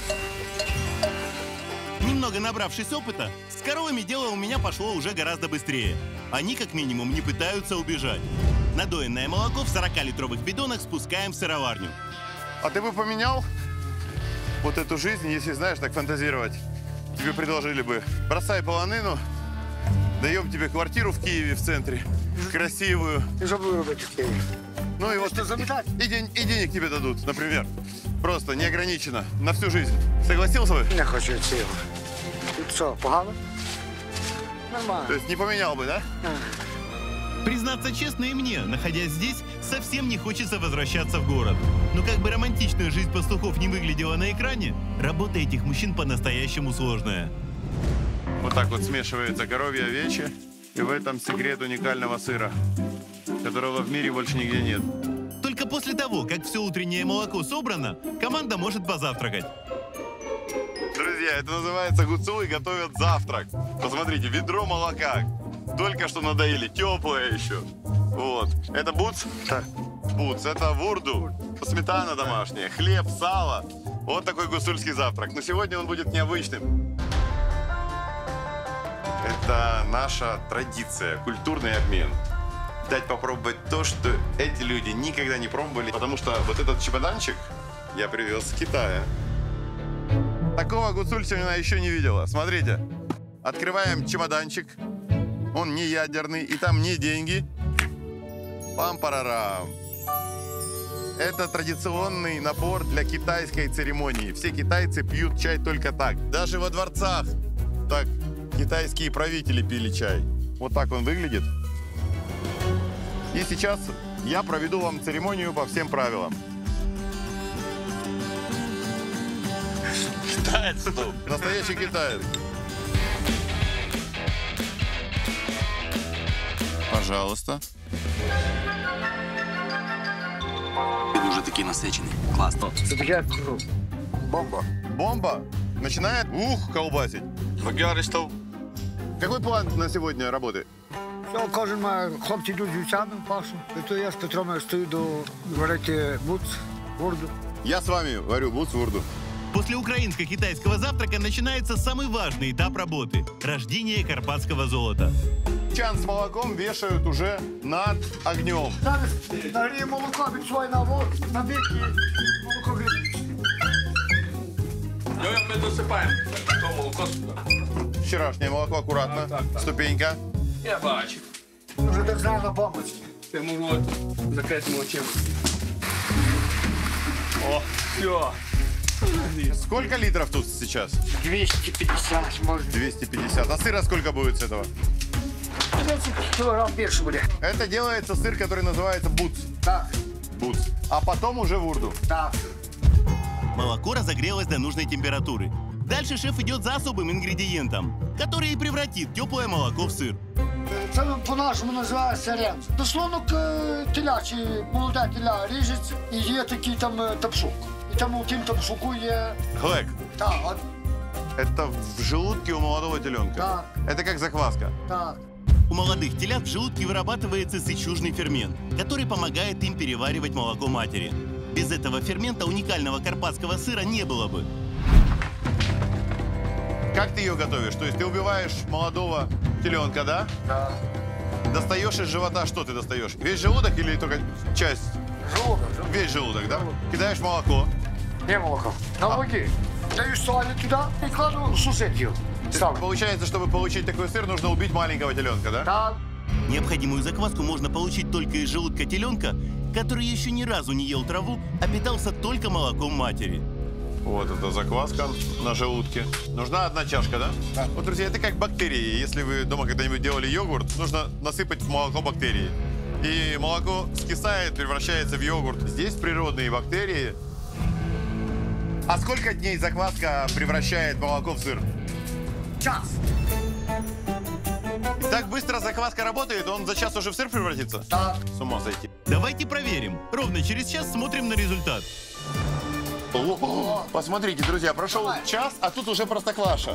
Немного набравшись опыта, с коровами дело у меня пошло уже гораздо быстрее. Они, как минимум, не пытаются убежать. Надоенное молоко в сорокалитровых бидонах спускаем в сыроварню. А ты бы поменял вот эту жизнь, если, знаешь, так фантазировать? Тебе предложили бы, бросай полонину, даем тебе квартиру в Киеве, в центре, красивую. Ти що буду робити в Києві? Ну и вот Что, заметать? и, день, и денег тебе дадут, например. Просто неограниченно, на всю жизнь. Согласился бы? Не хочу цього. Тут що, погано? Нормально. То есть не поменял бы, да? Признаться честно, и мне, находясь здесь, совсем не хочется возвращаться в город. Но как бы романтичная жизнь пастухов не выглядела на экране, работа этих мужчин по-настоящему сложная. Вот так вот смешивается коровье овечье, и в этом секрет уникального сыра, которого в мире больше нигде нет. Только после того, как все утреннее молоко собрано, команда может позавтракать. Друзья, это называется гуцулы готовят завтрак. Посмотрите, ведро молока. Только что надоели, теплое еще. Вот. Это буц? Так. Буц. Это вурду. Сметана домашняя, хлеб, сало. Вот такой гуцульский завтрак. Но сегодня он будет необычным. Это наша традиция, культурный обмен. Дать попробовать то, что эти люди никогда не пробовали. Потому что вот этот чемоданчик я привез с Китая. Такого гуцульщина еще не видела. Смотрите. Открываем чемоданчик. Он не ядерный, и там не деньги. Пам-парарам. Это традиционный набор для китайской церемонии. Все китайцы пьют чай только так. Даже во дворцах так китайские правители пили чай. Вот так он выглядит. И сейчас я проведу вам церемонию по всем правилам. Китаец тут. Настоящий китаец. Пожалуйста. Він уже такий насичений. Класно. Це таке бомба. Бомба начинает ух колбасить. Вагаристов. Какой план на сегодня работы? Все, кожен має, хлопці йдуть з вівцями в пашу. І то я з Петром стою до варити буц, вурду. Я с вами варю буц вурду. После украинско-китайского завтрака начинается самый важный этап работы – рождение карпатского золота. Чан с молоком вешают уже над огнем. Зараз нагріє молоко, відсувай на воду, на бік і молоко гріє. Ми досипаємо то молоко сюди. Вчерашнее молоко аккуратно. Так, так, так. Ступенька. Я бачу. Вже державна помощь. Ти можу закритими очима. О, все. Сколько литров тут сейчас? двісті п'ятдесят, може. двести пятьдесят. А сыра сколько будет с этого? тридцять кілограм більше буде. Это делается сыр, который называется буц. Так, Буц. А потом уже вурду. так. Молоко разогрелось до нужной температуры. Дальше шеф идет за особым ингредиентом, который и превратит теплое молоко в сыр. Це по-нашому називається ренз. Дословно телячі, молоде теля ріжеться і є такий там е, тапшук. І там у тім тапшуку є... Глэк. Так, от, Это в желудке у молодого теленка. так, Это как закваска. так. У молодых телят в желудке вырабатывается сычужный фермент, который помогает им переваривать молоко матери. Без этого фермента уникального карпатского сыра не было бы. Как ты ее готовишь? То есть ты убиваешь молодого теленка, да? Да. Достаешь из живота, что ты достаешь? Весь желудок или только часть? Желудок. Весь желудок, да? Кидаешь молоко. Не молоко. На ваги. Даю солі туди і кладу сусід його. Ставлю. Получается, чтобы получить такой сыр, нужно убить маленького теленка, да? Так. Необходимую закваску можно получить только из желудка теленка, который еще ни разу не ел траву, а питался только молоком матери. Вот это закваска на желудке. Нужна одна чашка, да? Да. Вот, друзья, это как бактерии. Если вы дома когда-нибудь делали йогурт, нужно насыпать в молоко бактерии. И молоко скисает, превращается в йогурт. Здесь природные бактерии. А сколько дней закваска превращает молоко в сыр? Час. Так быстро закваска работает, он за час уже в сыр превратится? Так. С ума сойти. Давайте проверим. Ровно через час смотрим на результат. О, посмотрите, друзья, прошел Давай. час, а тут уже простокваша.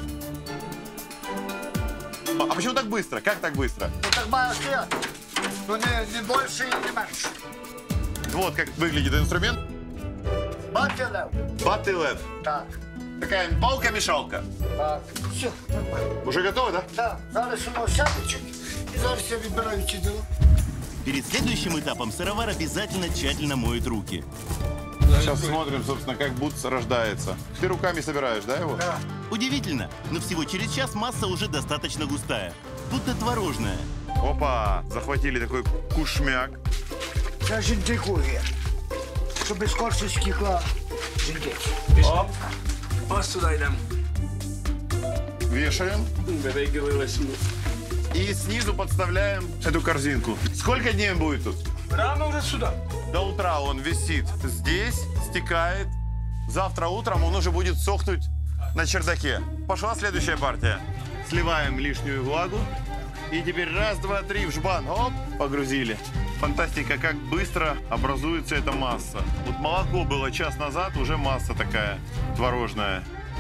А а почему так быстро? Как так быстро? Ну так має стояти. Ну не, не більше і не менше. Вот как выглядит инструмент. Бати лев. Батылев. Так. Такая палка-мешалка. Так. Все, нормально. Уже готово, да? Так. Зараз воно сяде чуть. І зараз я відбираю ці діло. Перед следующим этапом сыровар обязательно тщательно моет руки. Сейчас смотрим, собственно, как бутс рождается. Ты руками собираешь, да, его? Так. Удивительно, но всего через час масса уже достаточно густая, будто творожная. Опа, захватили такой кушмяк. Це жінтикує. Щоб скорше скікла жінки. Оп. Ось сюди йдемо. Вешаем. Вигілились. и снизу подставляем эту корзинку. Сколько дней он будет тут? Прямо уже сюда. До утра он висит здесь, стекает. Завтра утром он уже будет сохнуть на чердаке. Пошла следующая партия. Сливаем лишнюю влагу. И теперь раз, два, три, в жбан. Оп, погрузили. Фантастика, как быстро образуется эта масса. Вот молоко было час назад, уже масса такая творожная.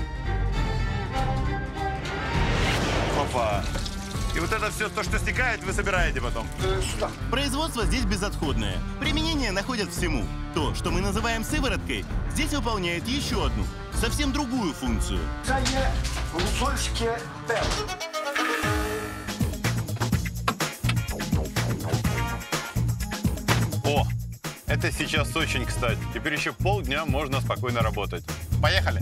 Опа. И вот это все, то, что стекает, вы собираете потом. Е, Сюди. Производство здесь безотходное. Применение находят всему. То, что мы называем сывороткой, здесь выполняет еще одну, совсем другую функцию. Це є гуцульське пиво. О, это сейчас очень кстати. Теперь еще полдня можно спокойно работать. Поехали.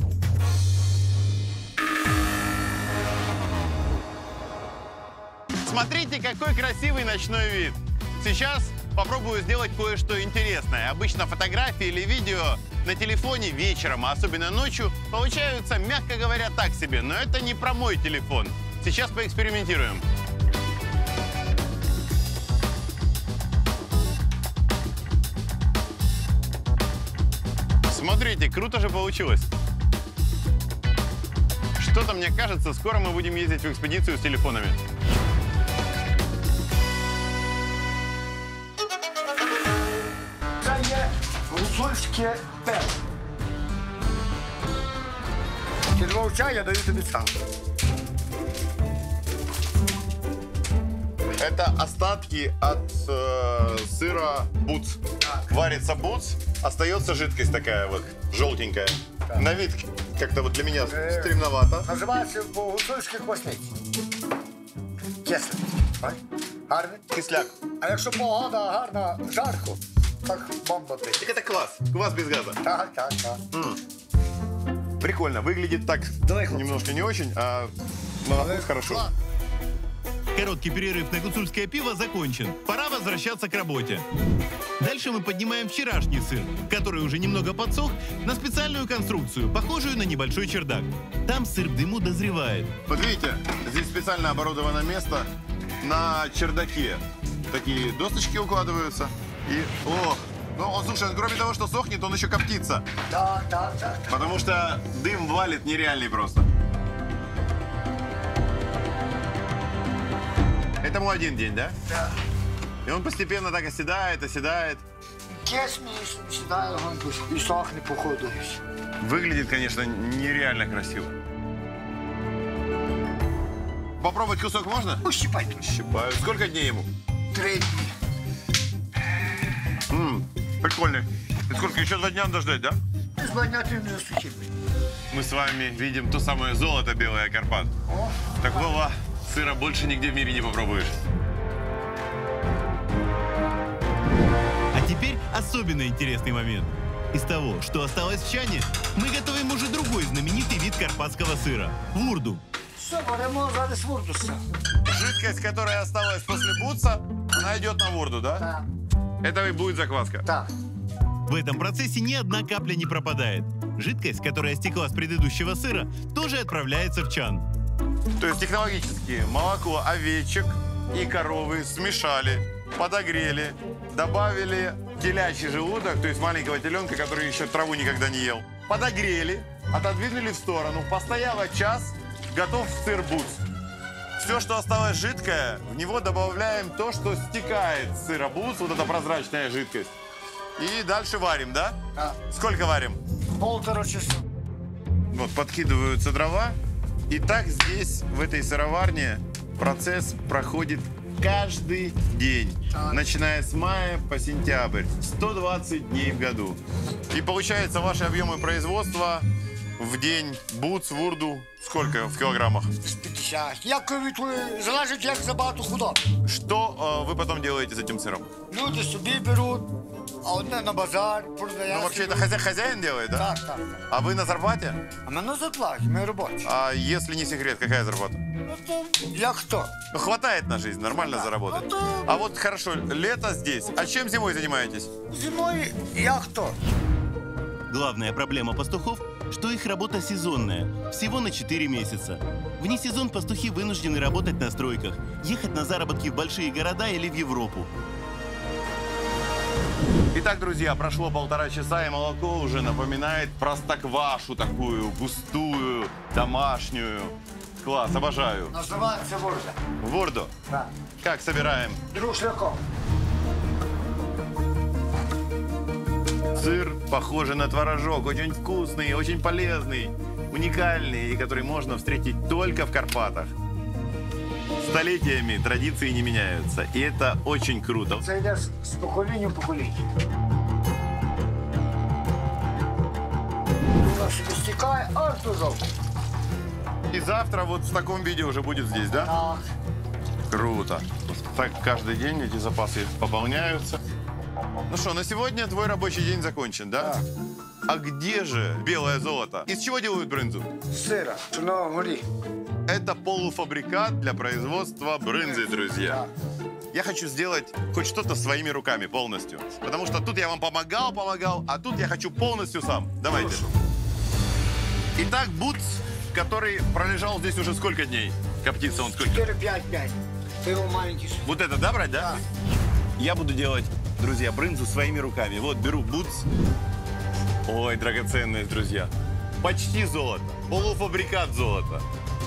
Смотрите, какой красивый ночной вид. Сейчас попробую сделать кое-что интересное. Обычно фотографии или видео на телефоне вечером, а особенно ночью, получаются, мягко говоря, так себе. Но это не про мой телефон. Сейчас поэкспериментируем. Смотрите, круто же получилось. Что-то мне кажется, скоро мы будем ездить в экспедицию с телефонами. Це є гуцульське пиво. Ти два чай, я даю тобі сам. Это остатки от э, сыра буц. Варится буц, остается жидкость такая вот, желтенькая. На вид как-то вот для меня стремновато. Називається по-гуцульськи квасниці. Кисле. Бачиш? Гарне. Кисляк. А якщо погода гарна, жарко, так бомба пить. Так это квас. Квас без газа. Так, так, так. М. Прикольно. Выглядит так Давай, хлопцы. немножко не очень, а на вкус хорошо. Короткий перерыв на гуцульское пиво закончен. Пора возвращаться к работе. Дальше мы поднимаем вчерашний сыр, который уже немного подсох, на специальную конструкцию, похожую на небольшой чердак. Там сыр в дыму дозревает. Вот видите, здесь специально оборудовано место на чердаке. Такие досточки укладываются. И, ох, ну, он, слушай, он, кроме того, что сохнет, он еще коптится. Так, так, так. Потому что дым валит нереальный просто. Этому один день, да? Да. И он постепенно так оседает, оседает. Кисне сідає гонку і сохне по ходу. Выглядит, конечно, нереально красиво. Попробовать кусок можно? Ущипай. Щипаю. Сколько дней ему? Три дні. М, прикольный. И сколько? Еще два дня надо ждать, да? Два дня ти не засухів. Мы с вами видим то самое золото белое Карпат. О, Такого сыра больше нигде в мире не попробуешь. А теперь особенно интересный момент. Из того, что осталось в чане, мы готовим уже другой знаменитый вид карпатского сыра – вурду. все, беремо зараз вурдуса. Жидкость, которая осталась после бутса, она идет на вурду, да? Так, Это и будет закваска. так. В этом процессе ни одна капля не пропадает. Жидкость, которая стекла с предыдущего сыра, тоже отправляется в чан. То есть технологически молоко овечек и коровы смешали, подогрели, добавили телячий желудок, то есть маленького теленка, который еще траву никогда не ел. Подогрели, отодвинули в сторону, постояло час, готов сыр бутс. Все, что осталось жидкое, в него добавляем то, что стекает с сыра бутс, вот эта прозрачная жидкость. И дальше варим, да? Да. Сколько варим? Полтора часа. Вот подкидываются дрова. И так здесь, в этой сыроварне, процесс проходит каждый день. Так. Начиная с мая по сентябрь. сто двадцать дней в году. И получается, ваши объемы производства в день бутс, вурду, сколько в килограммах? п'ятдесят. Як від, залежить, як забагато худоби. Что э, вы потом делаете с этим сыром? Люди собі беруть, а одне на базар продає. Ну, вообще, это хозя- хозяин делает, да? Так, так, так. А вы на зарплате? А ми на зарплаті, ми робочі. А если не секрет, какая зарплата? Ну, то як хто? Ну, хватает на жизнь, нормально заработать. Ну, то А вот хорошо, лето здесь. А чем зимой занимаетесь? зимою як хто? Главная проблема пастухов что их работа сезонная, всего на четыре месяца. Вне сезон пастухи вынуждены работать на стройках, ехать на заработки в большие города или в Европу. Итак, друзья, прошло полтора часа, и молоко уже напоминает простоквашу такую, густую, домашнюю. Класс, обожаю. Називається ворда. Вордо? Да. Как собираем? Друшляком. Сыр похожий на творожок, очень вкусный, очень полезный, уникальный, и который можно встретить только в Карпатах. Столетиями традиции не меняются, и это очень круто. Це йде з покоління в покоління. Воно собі стікає аж до жовтого. И завтра вот в таком виде уже будет здесь, да? Так. Круто. Так каждый день эти запасы пополняются. Ну что, на сегодня твой рабочий день закончен, да? Да. А где же белое золото? Из чего делают брынзу? З сира, чорного горі. Это полуфабрикат для производства брынзы, друзья. Так. Я хочу сделать хоть что-то своими руками полностью. Потому что тут я вам помогал, помогал, а тут я хочу полностью сам. Давайте. Итак, бутс, который пролежал здесь уже сколько дней? Коптится он сколько? чотири п'ять п'ять. Ти його маленький. Вот это, да, брать, да? Да. Я буду делать, друзья, брынзу своими руками. Вот, беру бутс. Ой, драгоценные, друзья. Почти золото. Полуфабрикат золота.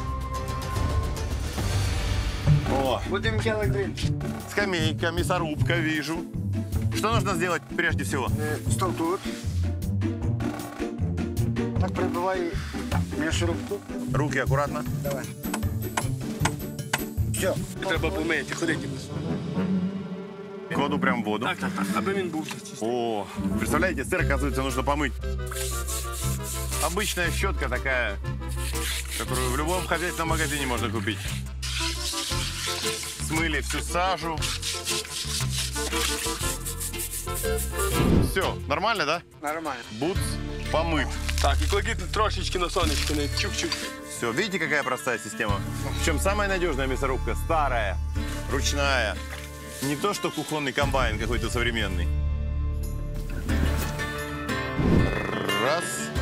О, Будемо робити гриль. скамейка, мясорубка, вижу. Что нужно сделать прежде всего? Е, Став тут. Так прибивай м'ясорубку. Руки аккуратно. Давай. Все. Треба помити, ходити. Кладу прям в воду. Так, так, так, аби він був чистий. О, представляете, сыр, оказывается, нужно помыть. Обычная щетка такая, которую в любом хозяйственном магазине можно купить. Смыли всю сажу. Все, нормально, да? Нормально. Бутс помыт. Так, і кладіть трошечки на сонечко, не чук-чук. Все, видите, какая простая система? Причем самая надежная мясорубка, старая, ручная. Не то, что кухонный комбайн какой-то современный. Раз.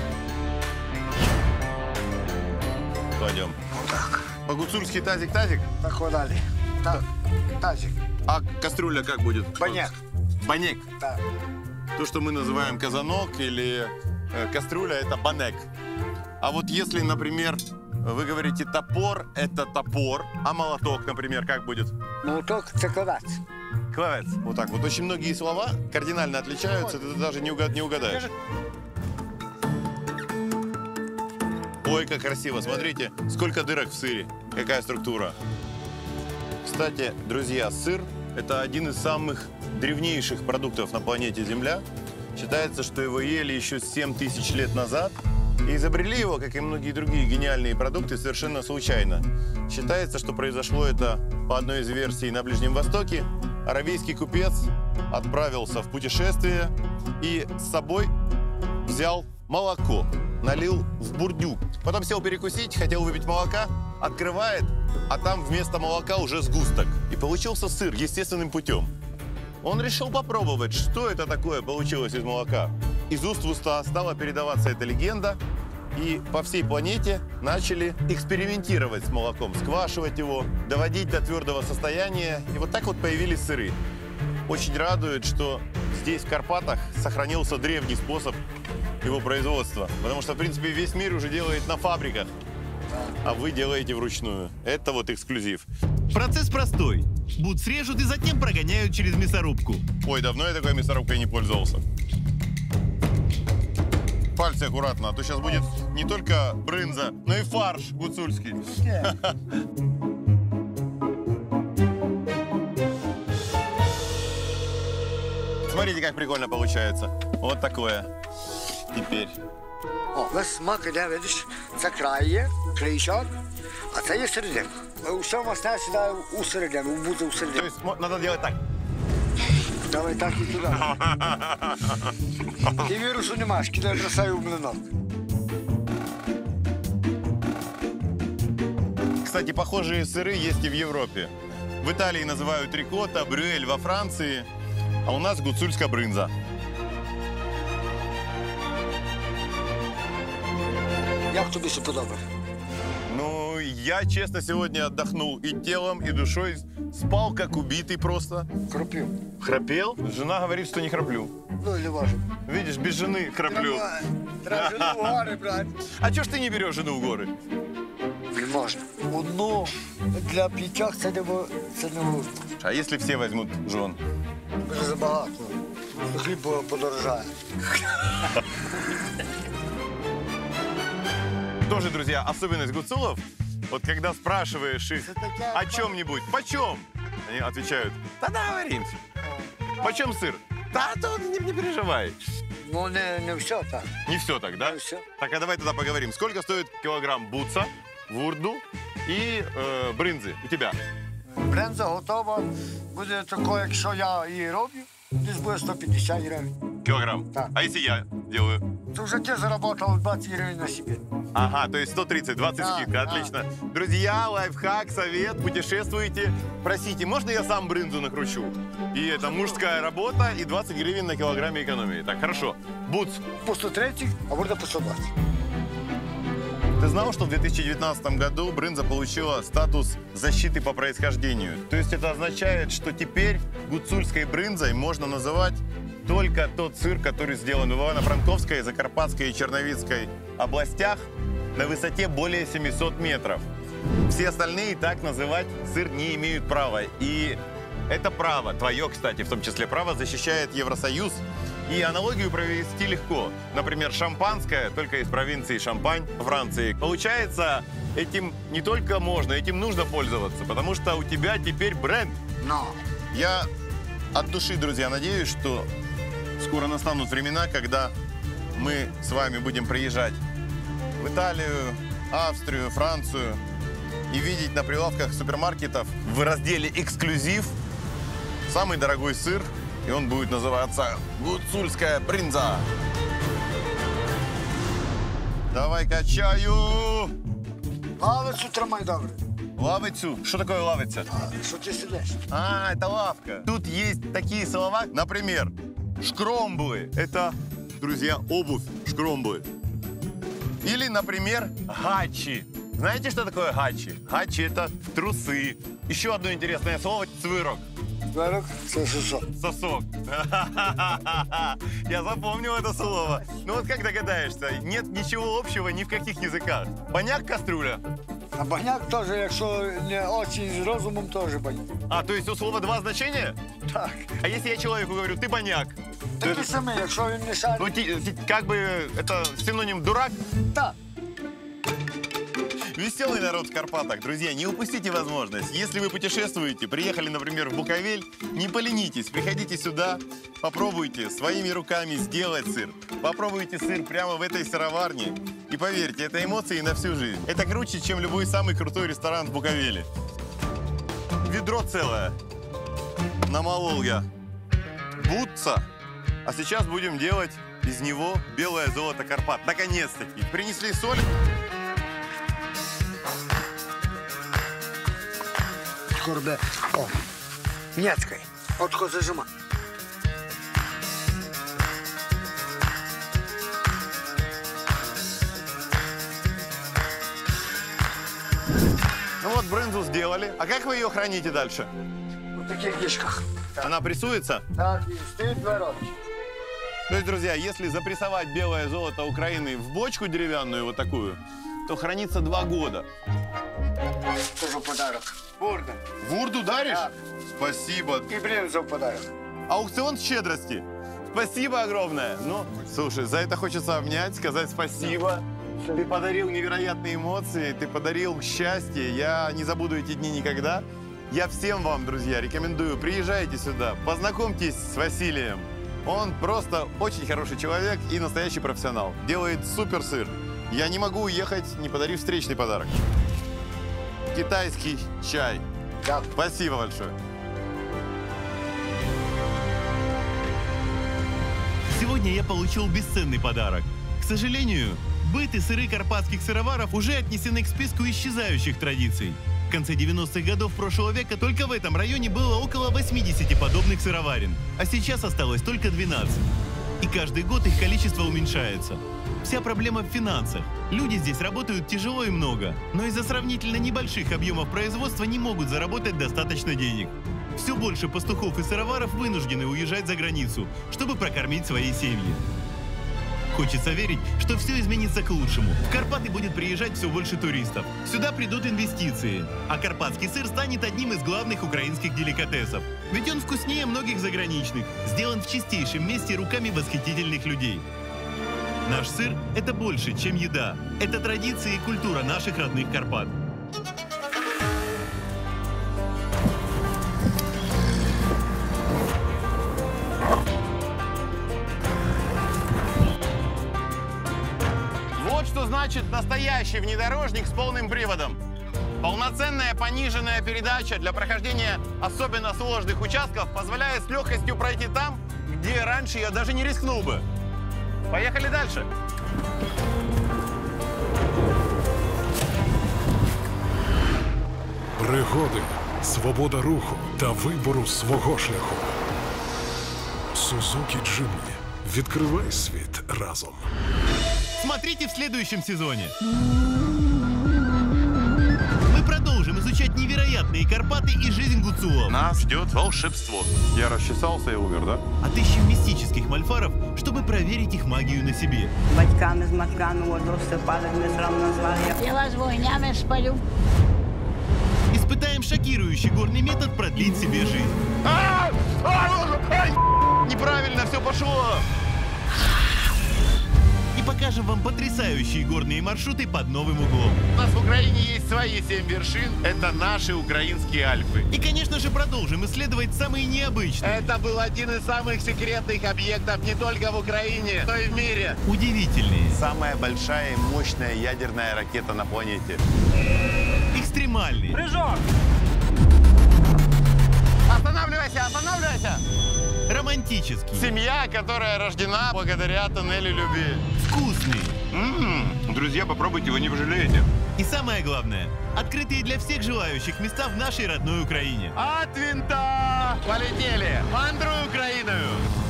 Кладем. Вот так. По-гуцульски тазик-тазик. Так вот далі. Так. Тазик. А кастрюля как будет? Баняк. Банек. Так. То, что мы называем казанок или э, кастрюля, это банек. А вот если, например, вы говорите топор, это топор, а молоток, например, как будет? Молоток – це кладець. Клавец. Вот так вот. Очень многие слова кардинально отличаются, ты даже не, угад, не угадаешь. Ой, как красиво. Смотрите, сколько дырок в сыре. Какая структура. Кстати, друзья, сыр – это один из самых древнейших продуктов на планете Земля. Считается, что его ели еще семь тысяч лет назад. И изобрели его, как и многие другие гениальные продукты, совершенно случайно. Считается, что произошло это по одной из версий на Ближнем Востоке. Аравийский купец отправился в путешествие и с собой взял молоко, налил в бурдюк. Потом сел перекусить, хотел выпить молока, открывает, а там вместо молока уже сгусток. И получился сыр естественным путем. Он решил попробовать, что это такое получилось из молока. Из уст в уста стала передаваться эта легенда, и по всей планете начали экспериментировать с молоком, сквашивать его, доводить до твердого состояния. И вот так вот появились сыры. Очень радует, что здесь, в Карпатах, сохранился древний способ его производства. Потому что, в принципе, весь мир уже делает на фабриках, а вы делаете вручную. Это вот эксклюзив. Процесс простой. Бутс режут и затем прогоняют через мясорубку. Ой, давно я такой мясорубкой не пользовался. Пальцы аккуратно, а то сейчас будет не только брынза, но и фарш гуцульский. Смотрите, как прикольно получается. Вот такое. Теперь. О, весь смак іде, видиш, це край є, крайчак, а це є серединка. Усе масне сідає у середину, у бути у То середину. есть мо- надо делать так. Давай так і туди. Ти вірусу не маєш, кидай бросаю в млинок. Кстати, похожие сыры есть и в Европе. В Италии называют рикотта, брюэль во Франции, а у нас гуцульская брынза. Як тобі це подобає? Ну, я, честно, сегодня отдохнул и телом, и душой. Спал, как убитый просто. Хропів. Храпел? Жена говорит, что не храплю. Ну, не важно. Видишь, без жены храплю. Треба жену в гори брати. А чё ж ты не берешь жену в горы? Не можна. Одну для п'ятьох це не, во- це не можна. А если все возьмут жен? Дуже забагато. Хліб подорожає. Тоже, друзья, особенность гуцулов. Вот когда спрашиваешь их о чем-нибудь, почем? Они отвечают, да договоримся. Почем сыр? Да, тут не, не переживай. Ну, не, не все так. Не все так, да? Не все. Так, а давай тогда поговорим. Сколько стоит килограмм буца, вурду и э, брынзы у тебя? Бренза готова. Буде тако, якщо я її роблю, десь буде сто п'ятдесят гривень. Килограмм? Так. А если я делаю? Це вже ти заработав двадцять гривень на себе. Ага, то есть сто тридцать, двадцать Да, скидка, да. отлично. Друзья, лайфхак, совет, путешествуйте. Просите, можно я сам брынзу накручу? И это мужская работа, и двадцать гривен на килограмме экономии. Так, хорошо. Буц, По сто тридцять, а буде по сто двадцять. ты знал, что в две тысячи девятнадцатом году брынза получила статус защиты по происхождению? То есть это означает, что теперь гуцульской брынзой можно называть только тот сыр, который сделан в Ивано-Франковской, Закарпатской и Черновицкой областях на высоте более семисот метров. Все остальные так называть сыр не имеют права. И это право, твое, кстати, в том числе право, защищает Евросоюз. И аналогию провести легко. Например, шампанское, только из провинции Шампань, Франции. Получается, этим не только можно, этим нужно пользоваться, потому что у тебя теперь бренд. Но. Я от души, друзья, надеюсь, что скоро настанут времена, когда мы с вами будем приезжать в Италию, Австрию, Францию и видеть на прилавках супермаркетов в разделе «Эксклюзив» самый дорогой сыр, и он будет называться «Гуцульская брынза». Давай качаю! Лавицю тримай добре. Лавицу? Что такое лавица? Що ти сидиш? А, это лавка. Тут есть такие слова, например, шкромблы. Это, друзья, обувь, шкромблы. Или, например, гачи. Знаете, что такое гачи? Гачи – это трусы. Еще одно интересное слово – цвырок. Цвирок – це сосок. Сосок. Я запомнил это слово. Ну вот как догадаешься, нет ничего общего ни в каких языках. Баняк – кастрюля. А баняк теж, якщо не очень з розумом, теж баняк. А, то есть у слова два значения? Так. А если я человеку говорю, ты баняк? то Такі это- самі, якщо він не шарить. Ну, ти- ти- как бы это синоним дурак? Так. Веселый народ в Карпатах. Друзья, не упустите возможность. Если вы путешествуете, приехали, например, в Буковель, не поленитесь, приходите сюда, попробуйте своими руками сделать сыр. Попробуйте сыр прямо в этой сыроварне. И поверьте, это эмоции на всю жизнь. Это круче, чем любой самый крутой ресторан в Буковеле. Ведро целое. Намолол я бутца. А сейчас будем делать из него белое золото Карпат. Наконец-таки. Принесли соль. Скорбе. О, Нецький. От тако зажима. Ну вот брынзу сделали. А как вы ее храните дальше? В таких дишках. Она прессуется? Так, і стоїть два роки. То есть, друзья, если запрессовать белое золото Украины в бочку деревянную вот такую, то хранится два года. Тоже подарок. Бурда. В урду даришь? Да. Спасибо. І бринза в подарок. Аукцион щедрости. Спасибо огромное. Ну, слушай, за это хочется обнять, сказать спасибо. Ты подарил невероятные эмоции, ты подарил счастье. Я не забуду эти дни никогда. Я всем вам, друзья, рекомендую, приезжайте сюда, познакомьтесь с Василием. Он просто очень хороший человек и настоящий профессионал. Делает супер сыр. Я не могу уехать, не подарив встречный подарок. Китайский чай. Да. Спасибо большое. Сегодня я получил бесценный подарок. К сожалению, быт и сыры карпатских сыроваров уже отнесены к списку исчезающих традиций. В конце девяностых годов прошлого века только в этом районе было около восьмидесяти подобных сыроварен, а сейчас осталось только двенадцать. И каждый год их количество уменьшается. Вся проблема в финансах. Люди здесь работают тяжело и много, но из-за сравнительно небольших объемов производства не могут заработать достаточно денег. Все больше пастухов и сыроваров вынуждены уезжать за границу, чтобы прокормить свои семьи. Хочется верить, что все изменится к лучшему. В Карпаты будет приезжать все больше туристов. Сюда придут инвестиции. А карпатский сыр станет одним из главных украинских деликатесов. Ведь он вкуснее многих заграничных, сделан в чистейшем месте руками восхитительных людей. Наш сыр – это больше, чем еда. Это традиции и культура наших родных Карпат. Вот что значит настоящий внедорожник с полным приводом. Полноценная пониженная передача для прохождения особенно сложных участков позволяет с легкостью пройти там, где раньше я даже не рискнул бы. Поехали дальше. Пригоди, свобода руху та вибору свого шляху. Сузуки Джимні. Відкривай світ разом. Смотрите в следующем сезоне. Мы продолжим изучать невероятные Карпаты и жизнь гуцулов. Нас ждет волшебство. Я расчесался и умер, да? Отыщем мистических мальфаров, чтобы проверить их магию на себе. Батьками з матками воду всипали, ми срам назвали. Я вас вогнями спалю. Испытаем шокирующий горный метод продлить себе жизнь. А! А! Ай! Неправильно все пошло. И покажем вам потрясающие горные маршруты под новым углом. У нас в Украине есть свои семь вершин. Это наши украинские Альпы. И, конечно же, продолжим исследовать самые необычные. Это был один из самых секретных объектов не только в Украине, но и в мире. Удивительные. Самая большая и мощная ядерная ракета на планете. Экстремальные. Прыжок! Останавливайся, останавливайся! Романтические. Семья, которая рождена благодаря тоннелю любви. Вкусные. М-м-м. Друзья, попробуйте, вы не пожалеете. И самое главное, открытые для всех желающих места в нашей родной Украине. От винта! Полетели! Мандруй Украиною!